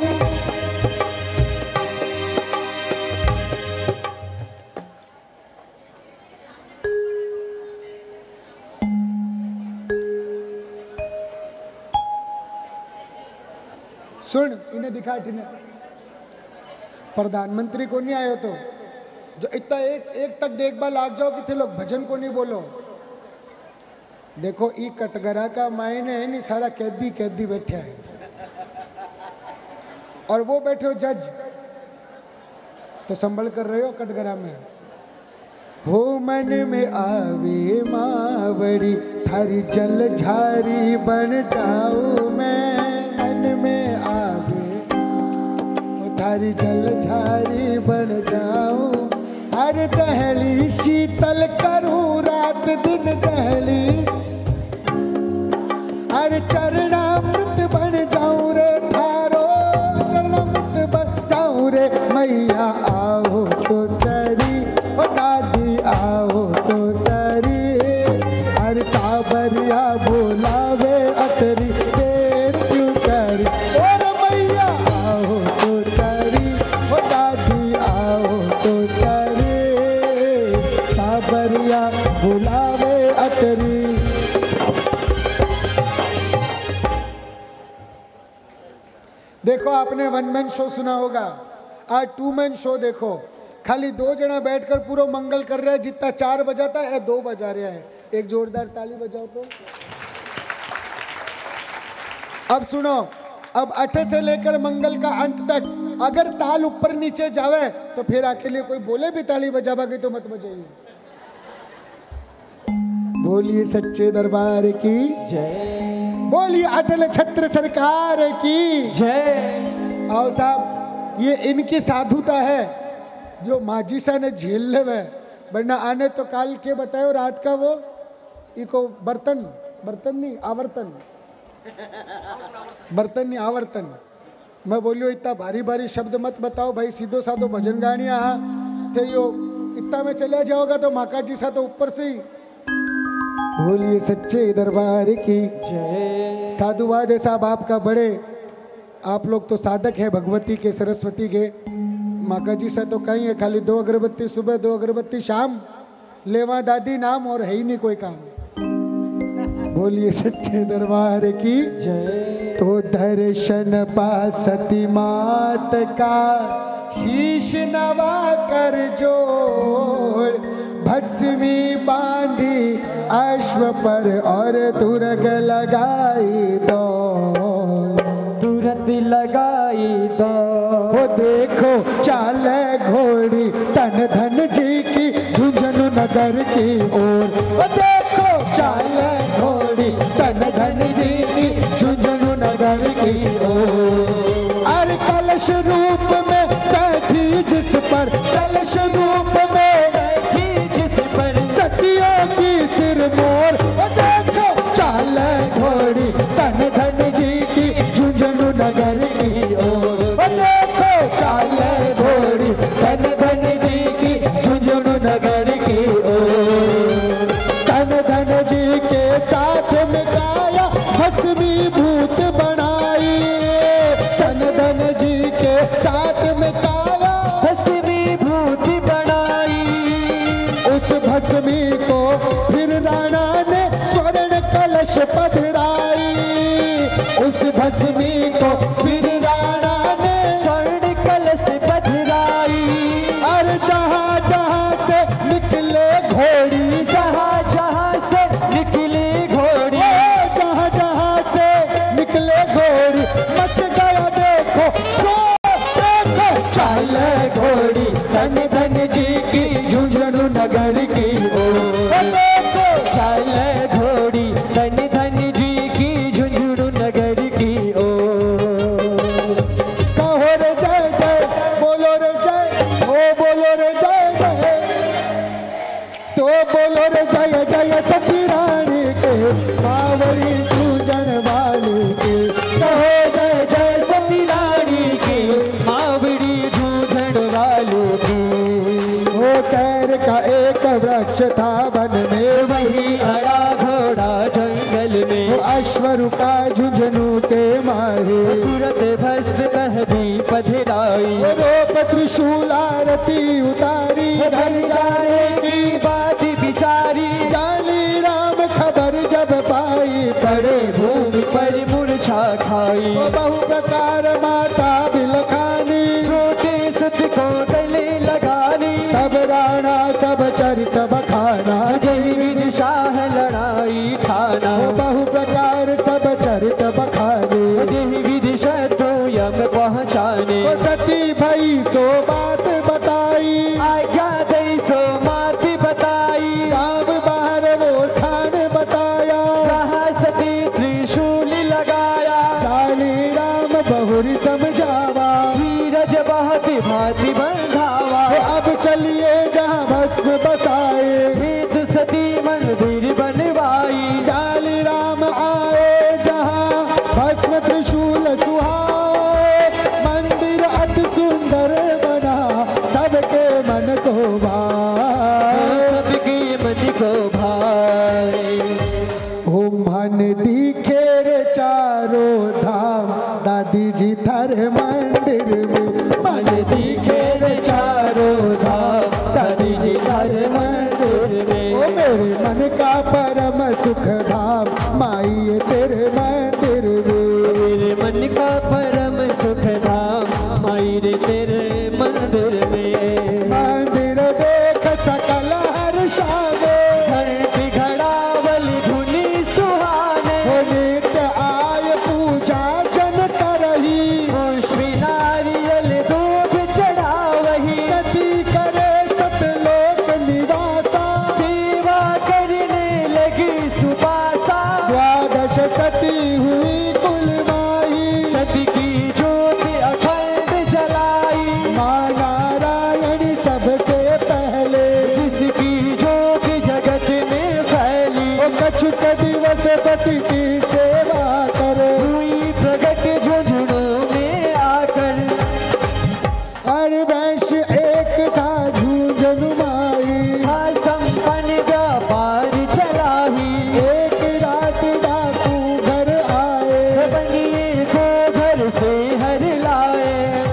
सुन इन्हें दिखा इन्हें प्रधानमंत्री को नहीं आयो तो जो इतना एक एक तक देखभाल आग जाओ कि थे लोग भजन को नहीं बोलो। देखो ई कटघरा का मायने है नहीं, सारा कैदी कैदी बैठे है और वो बैठे हो जज, तो संभल कर रहे हो कटघरा में। हो मन में आवे मावड़ी थारी जलधारी बन जाऊं मैं। मन में आवे थारी जलधारी बन जाऊं। अरे दहली शीतल करूं रात दिन दहली, अरे चरणामृत बन जाऊं रे थारो, चरणामृत बन जाऊं रे मैया आओ तो सरी, ओ दादी आओ तो सरी। अरे ताबरिया बोलावे अतरी देर क्यों करी, और मैया आओ तो सरी, ओ दादी आओ तो सरी। ताबरिया बुलावे अतरी। देखो आपने वन मैन शो सुना होगा, आज टू मैन शो देखो। खाली दो जना बैठकर पूरा मंगल कर रहे हैं, जितना चार बजाता है दो बजा रहे हैं। एक जोरदार ताली बजाओ तो। अब सुनो, अब अठे से लेकर मंगल का अंत तक अगर ताल ऊपर नीचे जावे तो फिर अकेले कोई बोले भी ताली बजावा गई तो मत बजाइए। बोलिए सच्चे दरबार की जय, बोलिए अटल छत्र सरकार की जय। आओ साहब, ये इनकी साधुता है जो माजी सा ने झेल ले वे, वरना आने तो काल के बतायो रात का वो इको बर्तन बर्तन नहीं आवर्तन बर्तन नहीं आवर्तन। मैं बोलियो इतना भारी भारी शब्द मत बताओ भाई, सीधो साधो भजन गानिया थे यो इतना में चले जाओगा तो माका जी सा तो ऊपर से ही। बोलिए सच्चे दरबार की जय। साधुवाद है साहब आपका, बड़े आप लोग तो साधक हैं भगवती के सरस्वती के। माका जी से तो कहीं है, खाली दो अगरबत्ती सुबह दो अगरबत्ती शाम, लेवा दादी नाम और है ही नहीं कोई काम। बोलिए सच्चे दरबार की जय। तो दर्शन पा सती मात का शीश नवा कर जोड़, भस्मी बांधी अश्व पर और तुरग लगाई दौड़, तुरंत लगाई दो। वो देखो चाल घोड़ी तन धन जी की झुंझुनू नगर की ओर। वो देखो चाल घोड़ी तन धन जी की झुंझुनू नगर की ओर। अरे कलश रूप में बैठी जिस पर, कलश रूप में बैठी जिस पर सतियों की सिर मोर। वो देखो चाल घोड़ी तन धन जी की झुंझुनू नगर की ओर। वो देखो चाल घोड़ी तन धन जी की झुंझुनू नगर की ओर। तन धन जी के साथ में काया भस्मी भूत बनाई, तन धन जी के साथ में काया भस्मी भूत बनाई। उस भस्मी को फिर राणा ने स्वर्ण कलश पधराई, उस भस्मी को फिर राणा ने स्वर्ण कलश पधराई। और जहाँ जहाँ से निकले घोड़ी, जहाँ जहाँ से निकली घोड़ी, जहाँ जहाँ से निकले घोड़ी मच गया देखो शोर। देखो चाल घोड़ी धन धन जी की झुंझुनू नगर की ओर। देखो चाल घोड़ी धन धन जी की तो बोलो रे जय जय सती रानी के मावड़ी जूझन वाली के कहो जय जय सती रानी की मावड़ी जूझन वालों की। वो कैर का एक वृक्ष था वन में वही अड़ा घोड़ा जंगल में वो अश्वरु का झुंझुनू के माहे तुरंत भस्म कह दी पधराई। वो रूप त्रिशूल आरती उतारी घर जाने की बात बिचारी जाली राम खबर जब पाई पड़े भूमि पर मूर्छा खाई। वो बहु प्रकार माता बिलखानी छोटे सत को गले लगानी तब राणा सब चरित बखाना जय विधि शाह लड़ाई खाना। वो बहु प्रकार सब चरित बखाने जय विधि शत्रु यम पहुँचाने वो सती भई सो बात बताई आज्ञा दई सो मात बताई। राम बाहर वो स्थान बताया कहा सती त्रिशूल लगाया जाली राम बहुरी समझावा धीरज बहुत भांति बंधावा। वो अब चलिए जहाँ भस्म बसाए हेतु सती मंदिर बनवाई जाली राम आए जहाँ भस्म त्रिशूल सुहाए मंदिर अति सुंदर बना सबके मन को भाए सबके मन को भाई। ओ मन दिखे रे चारों धाम दादी जी थारे मंदिर में मन दिखे रे चारों धाम दादी जी थारे मंदिर में ओ मेरे मन का परम सुख धाम माई तेरे मंदिर में मेरे मन का परम सुख धाम माई रे तेरे मंदिर में। मंदिर देख सकल हर्षावे धरती घड़ावल धुनी सुहाने ओ नित्य आय पूजा जन करही पुष्पी नारियल दूध चढ़ावही सती करे सतलोक निवासा सेवा करने लगी सुपासा। द्वादश सती हुई कुल माई सती की ज्योति अखंड जलाई माँ नारायणी सबसे पहले जिसकी ज्योति जगत में फैली। ओ कछुक दिवस पति की सेवा करे हुई प्रगट झुंझुनों में आकर हर वैश्य एक था झूझन माई था संपन्न व्यापार चलाही। एक रात डाकू घर आए बनिए को घर से हर लाए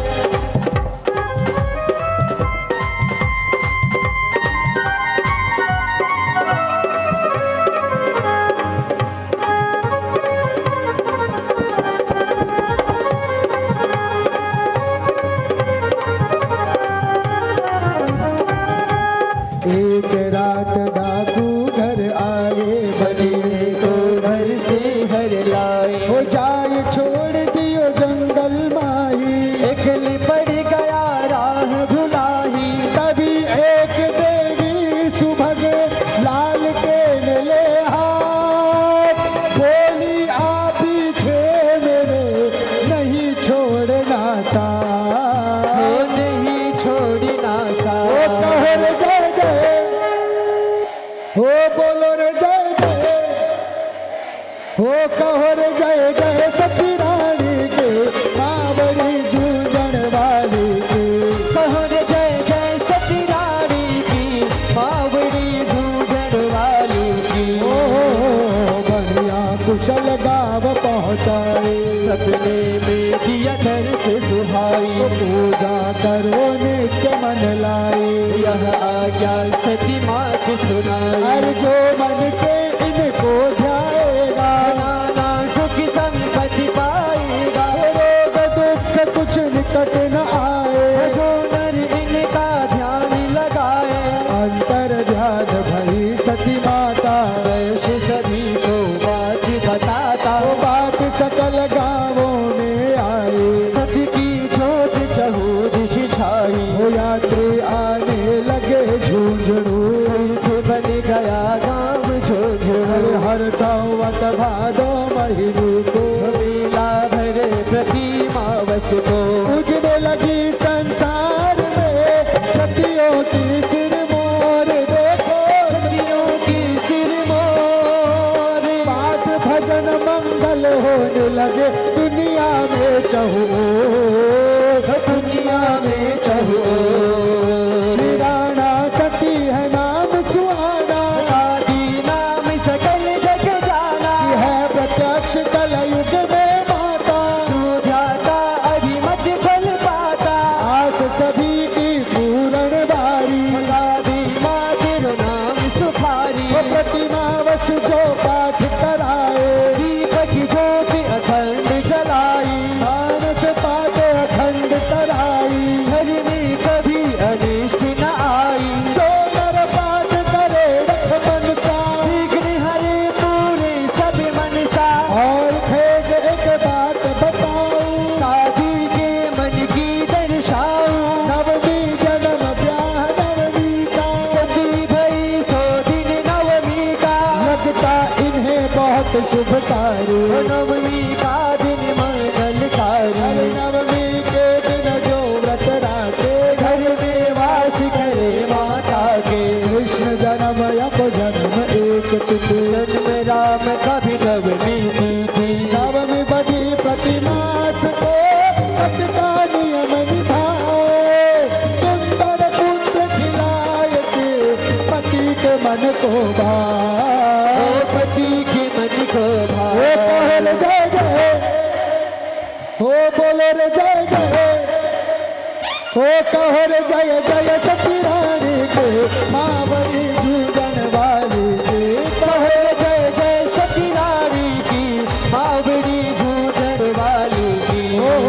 एक रात डाकू घर आए बनिए को घर से हर लाए। हो जाए छोड़ दियो जंगल माही एकली पड़ गया राह भुलाही। तभी एक देवी सुभग लाल टेन ले हाथ बोली आ पीछे मेरे नहीं छोड़ना सा वो नहीं छोड़ी ना सा। ओ कहो रे जय जय हो बोलो रे जय जय हो कहो रे जय जय सती रानी के मावड़ी जूझन वाली के कहो रे जय जय सती रानी की मावड़ी जूझन वाली की। ओ बढ़िया कुशल गाँव पहुँचाए सपने में दिया घर से सुहाई। पूजा करो नित्य मन लाए यह आज्ञा सती माँ को सुनाई। हर जो मन से इनको ध्याएगा नाना सुख संपत्ति पाएगा। रोग दुख कुछ निकट न आए जो नर इनका ध्यान लगाए अंतर ध्यान भई सती माता वैश्य सभी को बात बताता। वो बात सकल गाँवों में आई सती की ज्योत चहु दिश छाई। वो यात्री आने लगे झुंझुनू तीर्थ बन गया गाँव झुंझुनू। हर हर संवत भादो महीने को मेला भरे प्रतिमा बस को पूजने लगी संसार में सतियों की सिर मोर देखो लगे दुनिया में चहु दुनिया में चहु श्री राणा सती है नाम सुहाना दादी नाम सकल जग जाना है प्रत्यक्ष कलयुग में माता तू ध्याता अभिमत फल पाता आस सभी की पूर्ण बारी दादी माँ तेरो नाम सुखारी वो प्रतिमा बस जो पाठ कराए दीपक ज्योति अखंड जलाई मानस पाठ अखंड कराई घर में कभी अनिष्ट न आई जो नर पाठ करे रख मनसा विघ्न हरे पूरे सब मनसा और भेद एक बात बताऊं दादी के मन की दर्शाऊं नवमी जन्म ब्याह नवमी का सती भई सो दिन नवमी का लगता इन्हें बहुत शुभकारी नवमी का दिन मंगलकारी अरे नवमी के दिन जो व्रत राखे घर में वास करे माता के कृष्ण जन्म यप जन्म एक तिथि जन्म राम का भी नवमी थी नवमी बधी प्रतिमास को व्रत का नियम निभाए सुंदर पुत्र खिलाए से पति के मन को भाए पति के मन को वो कहल जय जय हो बोलो रे जय जय हो कहो रे जय जय सती रानी के माँ बड़ी जूझन वाली के कहो जय जय सती रानी की बावड़ी झूठन वाली की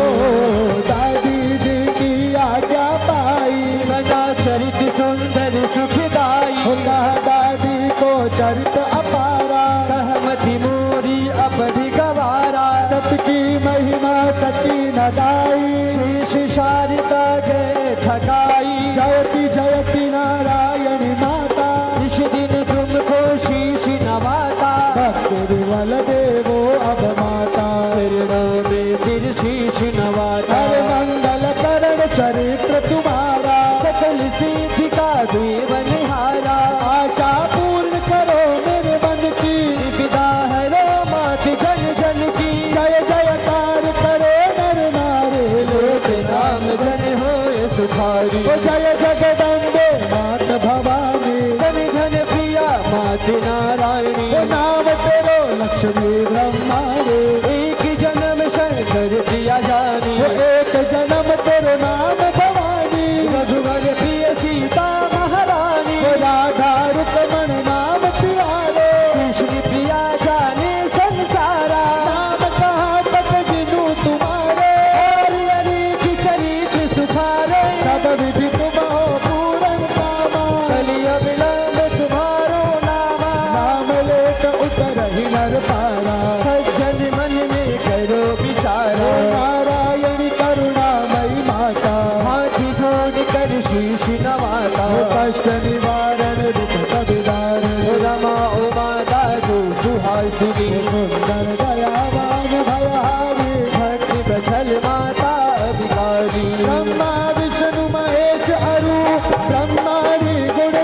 ओ दादी जी की आज्ञा पाई बना चरित सुंदर सुखदाई हो कहा दादी को चरित अपारा कहमति मोरी अपधि गवारा सत की महिमा सती नदाई शेष शारदा जय ठगाई जयति जयति नारायणी माता इस दिन तुमको शीश नवाता भक्त विमल देवो अब माता चरणों में फिर शीश नवाता हर मंगल करण चरित्र तुम्हारा सकल सिद्धि का देव निहारा आशा पूर्ण करो मेरे मन की विदा हरो मात जन जन की जय जयकार करो नर नारे लोक राम जन हो सुखारी ओ जय जगदम्बे मात भवानी धन धन प्रिया मात नारायणी ओ नाम तेरो लक्ष्मी ब्रह्माणी एक जन्म शंकर प्रिया जानी ओ एक जन्म तेरो नाम भवानी रघुवर प्रिय सीता महारानी ओ राधा रुकमण नाम तिहारो कृष्ण प्रिया जाने संसारा नाम कहाँ तक जिनू तुम्हारे और अनेक चरित्र सुखारे सब विधि तुम हो पूर्ण कामा कलिय विलंब तुम्हारो नामा नाम लेत उतर ही नर पारा सज्जन मन में करो ओ विचारा नारायणी करुणामयी माता हाथी जोड़ कर शीश नवाता ओ कष्ट निवारण दुख विदारण रमा ओ माता जो सुहासिनी सुंदर दयावान भयहारी भक्ति प्रचल माता अभिकारी ब्रह्मा विष्णु महेश अरु ब्रह्माणी गुण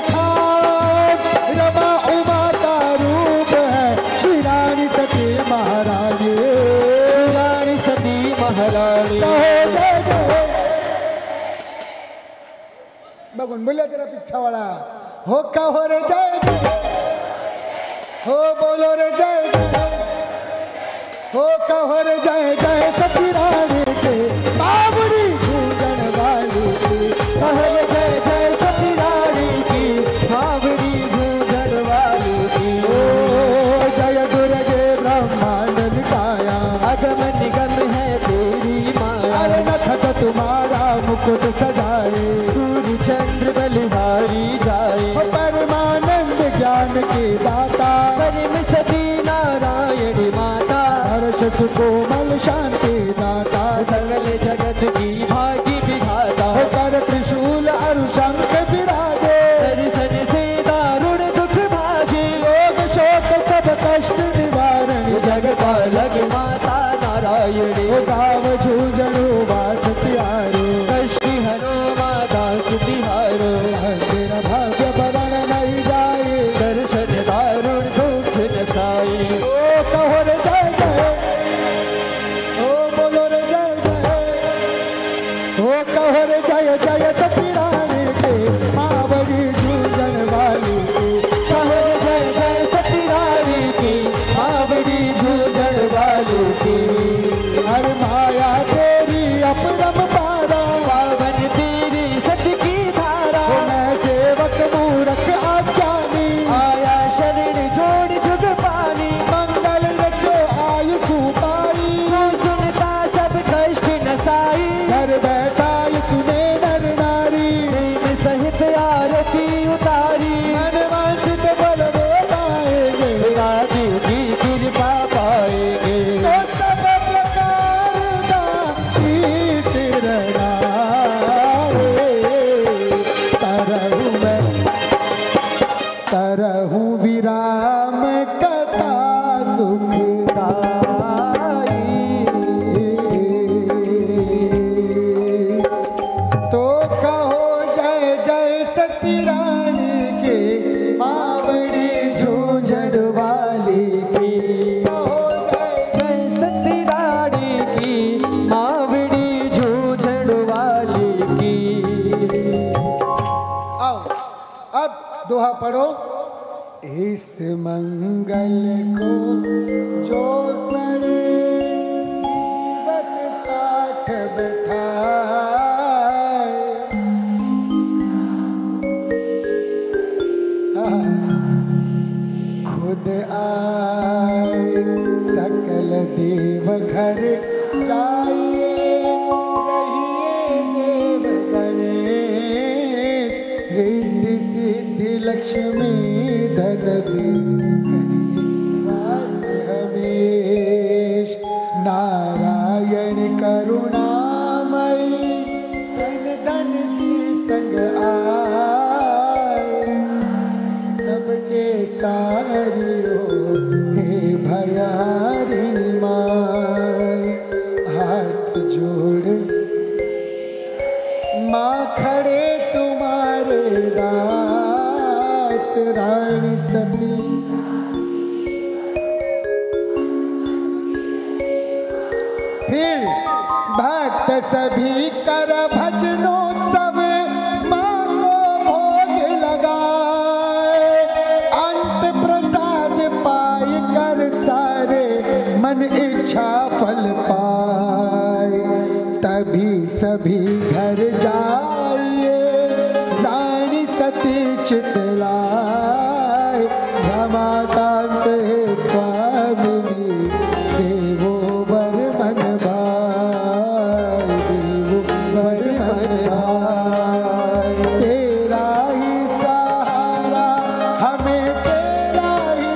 खास रमा उमाता रूप है श्री रानी सती महारानी रानी सती महारानी कहो जय जय बगुन बोले तेरा पीछा वाला हो कहो रे जय जय हो बोलो रे जय जय हो कहो रे जय जय सती रानी के बावड़ी झूलन वाली की कहो जय जय सती रानी की बावड़ी झूझन वाली की ओ जय दुर्गे ब्रह्मांड निकाया अगम निगम है तेरी माया अरे नखत तुम्हारा मुकुट सजाए सूर्य चंद्र बलिहारी जाए ओ परमानंद ज्ञान की दाता परम सती नारायणी माता हर्ष सुकोमल शांति दाता सकल जगत की भागी विधाता हो कर त्रिशूल अरु शंख विराजे दर्शन से दारुण दुख भाजे रोग शोक सब कष्ट निवारण जगपालक माता नारायणी ओ गाव झूझणु वास प्यारो कष्टि हरो माता सुतिहारो तेरा भाग्य वरण नहीं जाए दर्शन दारुण दुख नसाई ओ कहो रे जय जय करहूँ विराम कथा सुखदाई। तो कहो जय जय सती रानी की मावड़ी झूझड़ वाली की। कहो जय जय सती रानी की मावड़ी झूझड़ वाली की। आओ अब दोहा पढ़ो। इस मंगल को जो पढ़े जीवन पाठ बिठाए। हाँ। खुद आए सकल देव घर जाइए रहिए देव गणेश। रिद्धि सिद्धि लक्ष्मी धन करिए वास हमेश। नारायण करुणामयी धन धन जी संग आए। सबके सारियो हे भयारिणी माय। हाथ जोड़ माँ खड़े तुम्हारे दास रानी सती। फिर भक्त सभी कर भजनोत्सव माँ को भोग लगाए। अंत प्रसाद पाई कर सारे मन इच्छा फल पाए। तभी सभी घर जाइए रानी सती चितलाए। रमाकांत स्वामिनी देवो वर मन भाई। देवो वर मन भाई। तेरा ही सहारा हमें तेरा ही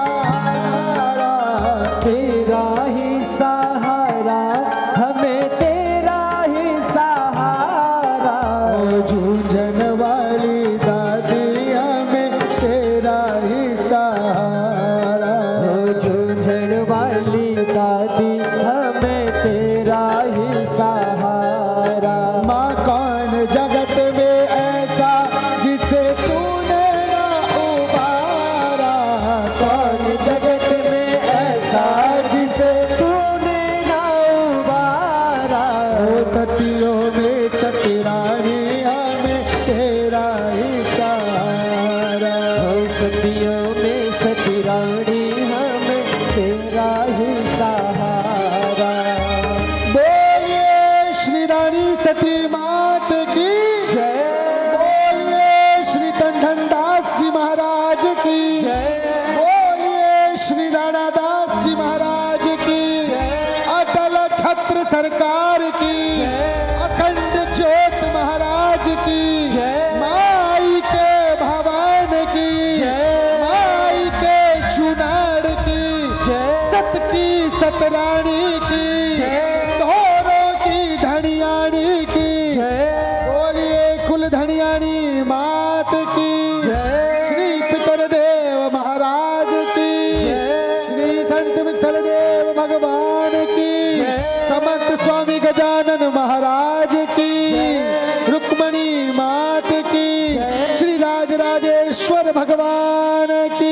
सहारा। तेरा ही सहारा हमें तेरा ही सहारा। ओ झूझन वाली दादी हमें तेरा ही सहारा। ओ झूझड़ वाली दादी हमें तेरा ही सहारा। माँ कौन जगत में ऐसा जिसे तूने ना उबारा। कौन जगत में ऐसा जिसे तूने ना उबारा। ओ सतियों में सती रानी हमें तेरा ही सहारा। ओ सतियों में सती रानी हमें तेरा ही सहारा। बोलिए श्री रानी सती मात की जय। बोलिए श्री धन दास जी महाराज की जय। बोलिए श्री राणा दास जी महाराज की अटल छत्र सरकार की अखंड ज्योत महाराज की माई के भवन की माई के चुनार की सत की सतरानी की धोरों की धनियानी की। बोलिए कुल धनियानी मात की श्री पितर देव महाराज की श्री संत विठल देव भगवान की समर्थ स्वामी गजानन महाराज की रुक्मणी मात की श्री राजराजेश्वर भगवान की।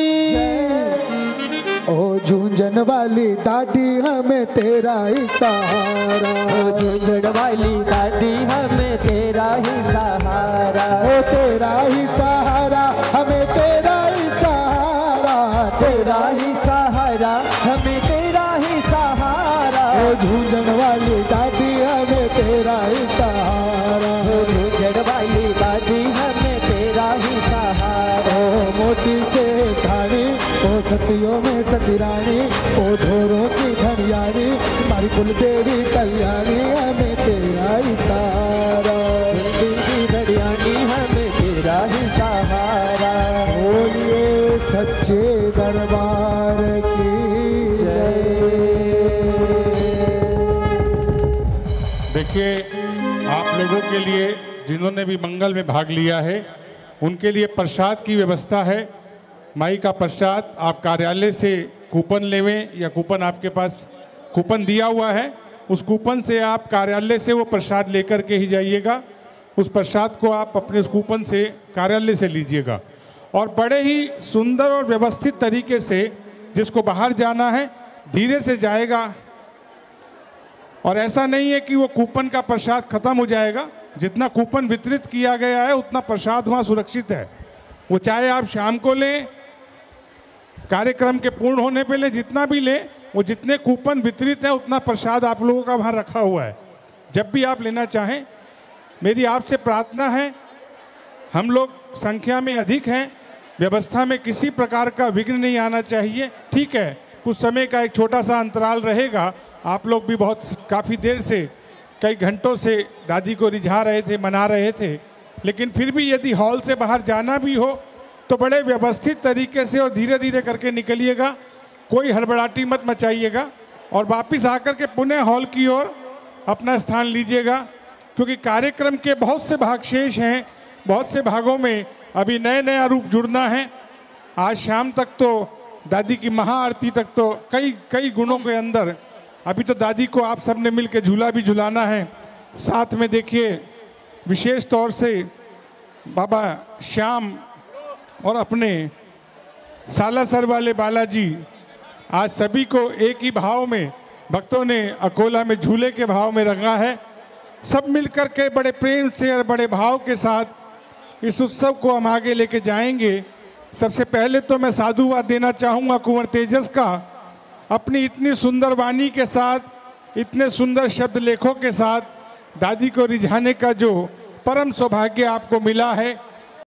ओ झूंझन वाली दादी हमें तेरा ही सहारा। ओ झूझड़ वाली दादी हमें तेरा ही सहारा। ओ तेरा ही सहारा हमें तेरा ही सहारा। तेरा ही सहारा हमें तेरा ही सहारा। ओ झूंझन वाली दादी हमें तेरा ही सहारा। ओ झूझड़ वाली दादी हमें तेरा ही सहारा। ओ मोटी से ठाणी ओ सतियों में सती रानी ओ धोरों की धनियानी हमारी कुल देवी कल्याणी हमें तेरा ही सहारा। देवी धड़ियानी हमें तेरा ही सहारा। बोलिए सच्चे दरबार की जय। देखिए आप लोगों के लिए जिन्होंने भी मंगल में भाग लिया है उनके लिए प्रसाद की व्यवस्था है। माई का प्रसाद आप कार्यालय से कूपन लेवें या कूपन आपके पास कूपन दिया हुआ है, उस कूपन से आप कार्यालय से वो प्रसाद लेकर के ही जाइएगा। उस प्रसाद को आप अपने उस कूपन से कार्यालय से लीजिएगा और बड़े ही सुंदर और व्यवस्थित तरीके से जिसको बाहर जाना है धीरे से जाएगा। और ऐसा नहीं है कि वो कूपन का प्रसाद खत्म हो जाएगा, जितना कूपन वितरित किया गया है उतना प्रसाद वहाँ सुरक्षित है। वो चाहे आप शाम को लें, कार्यक्रम के पूर्ण होने पे लें, जितना भी लें, वो जितने कूपन वितरित हैं उतना प्रसाद आप लोगों का वहाँ रखा हुआ है। जब भी आप लेना चाहें, मेरी आपसे प्रार्थना है, हम लोग संख्या में अधिक हैं, व्यवस्था में किसी प्रकार का विघ्न नहीं आना चाहिए। ठीक है, कुछ समय का एक छोटा सा अंतराल रहेगा। आप लोग भी बहुत काफ़ी देर से, कई घंटों से दादी को रिझा रहे थे, मना रहे थे, लेकिन फिर भी यदि हॉल से बाहर जाना भी हो तो बड़े व्यवस्थित तरीके से और धीरे धीरे करके निकलिएगा, कोई हड़बड़ाहटी मत मचाइएगा और वापस आकर के पुनः हॉल की ओर अपना स्थान लीजिएगा, क्योंकि कार्यक्रम के बहुत से भाग शेष हैं। बहुत से भागों में अभी नए नया रूप जुड़ना है। आज शाम तक तो दादी की महाआरती तक तो कई कई गुणों के अंदर अभी तो दादी को आप सबने मिल के झूला भी झुलाना है। साथ में देखिए विशेष तौर से बाबा श्याम और अपने सालासर वाले बालाजी, आज सभी को एक ही भाव में भक्तों ने अकोला में झूले के भाव में रंगा है। सब मिलकर के बड़े प्रेम से और बड़े भाव के साथ इस उत्सव को हम आगे लेके जाएंगे। सबसे पहले तो मैं साधुवाद देना चाहूँगा कुंवर तेजस का, अपनी इतनी सुंदर वाणी के साथ, इतने सुंदर शब्द लेखों के साथ दादी को रिझाने का जो परम सौभाग्य आपको मिला है,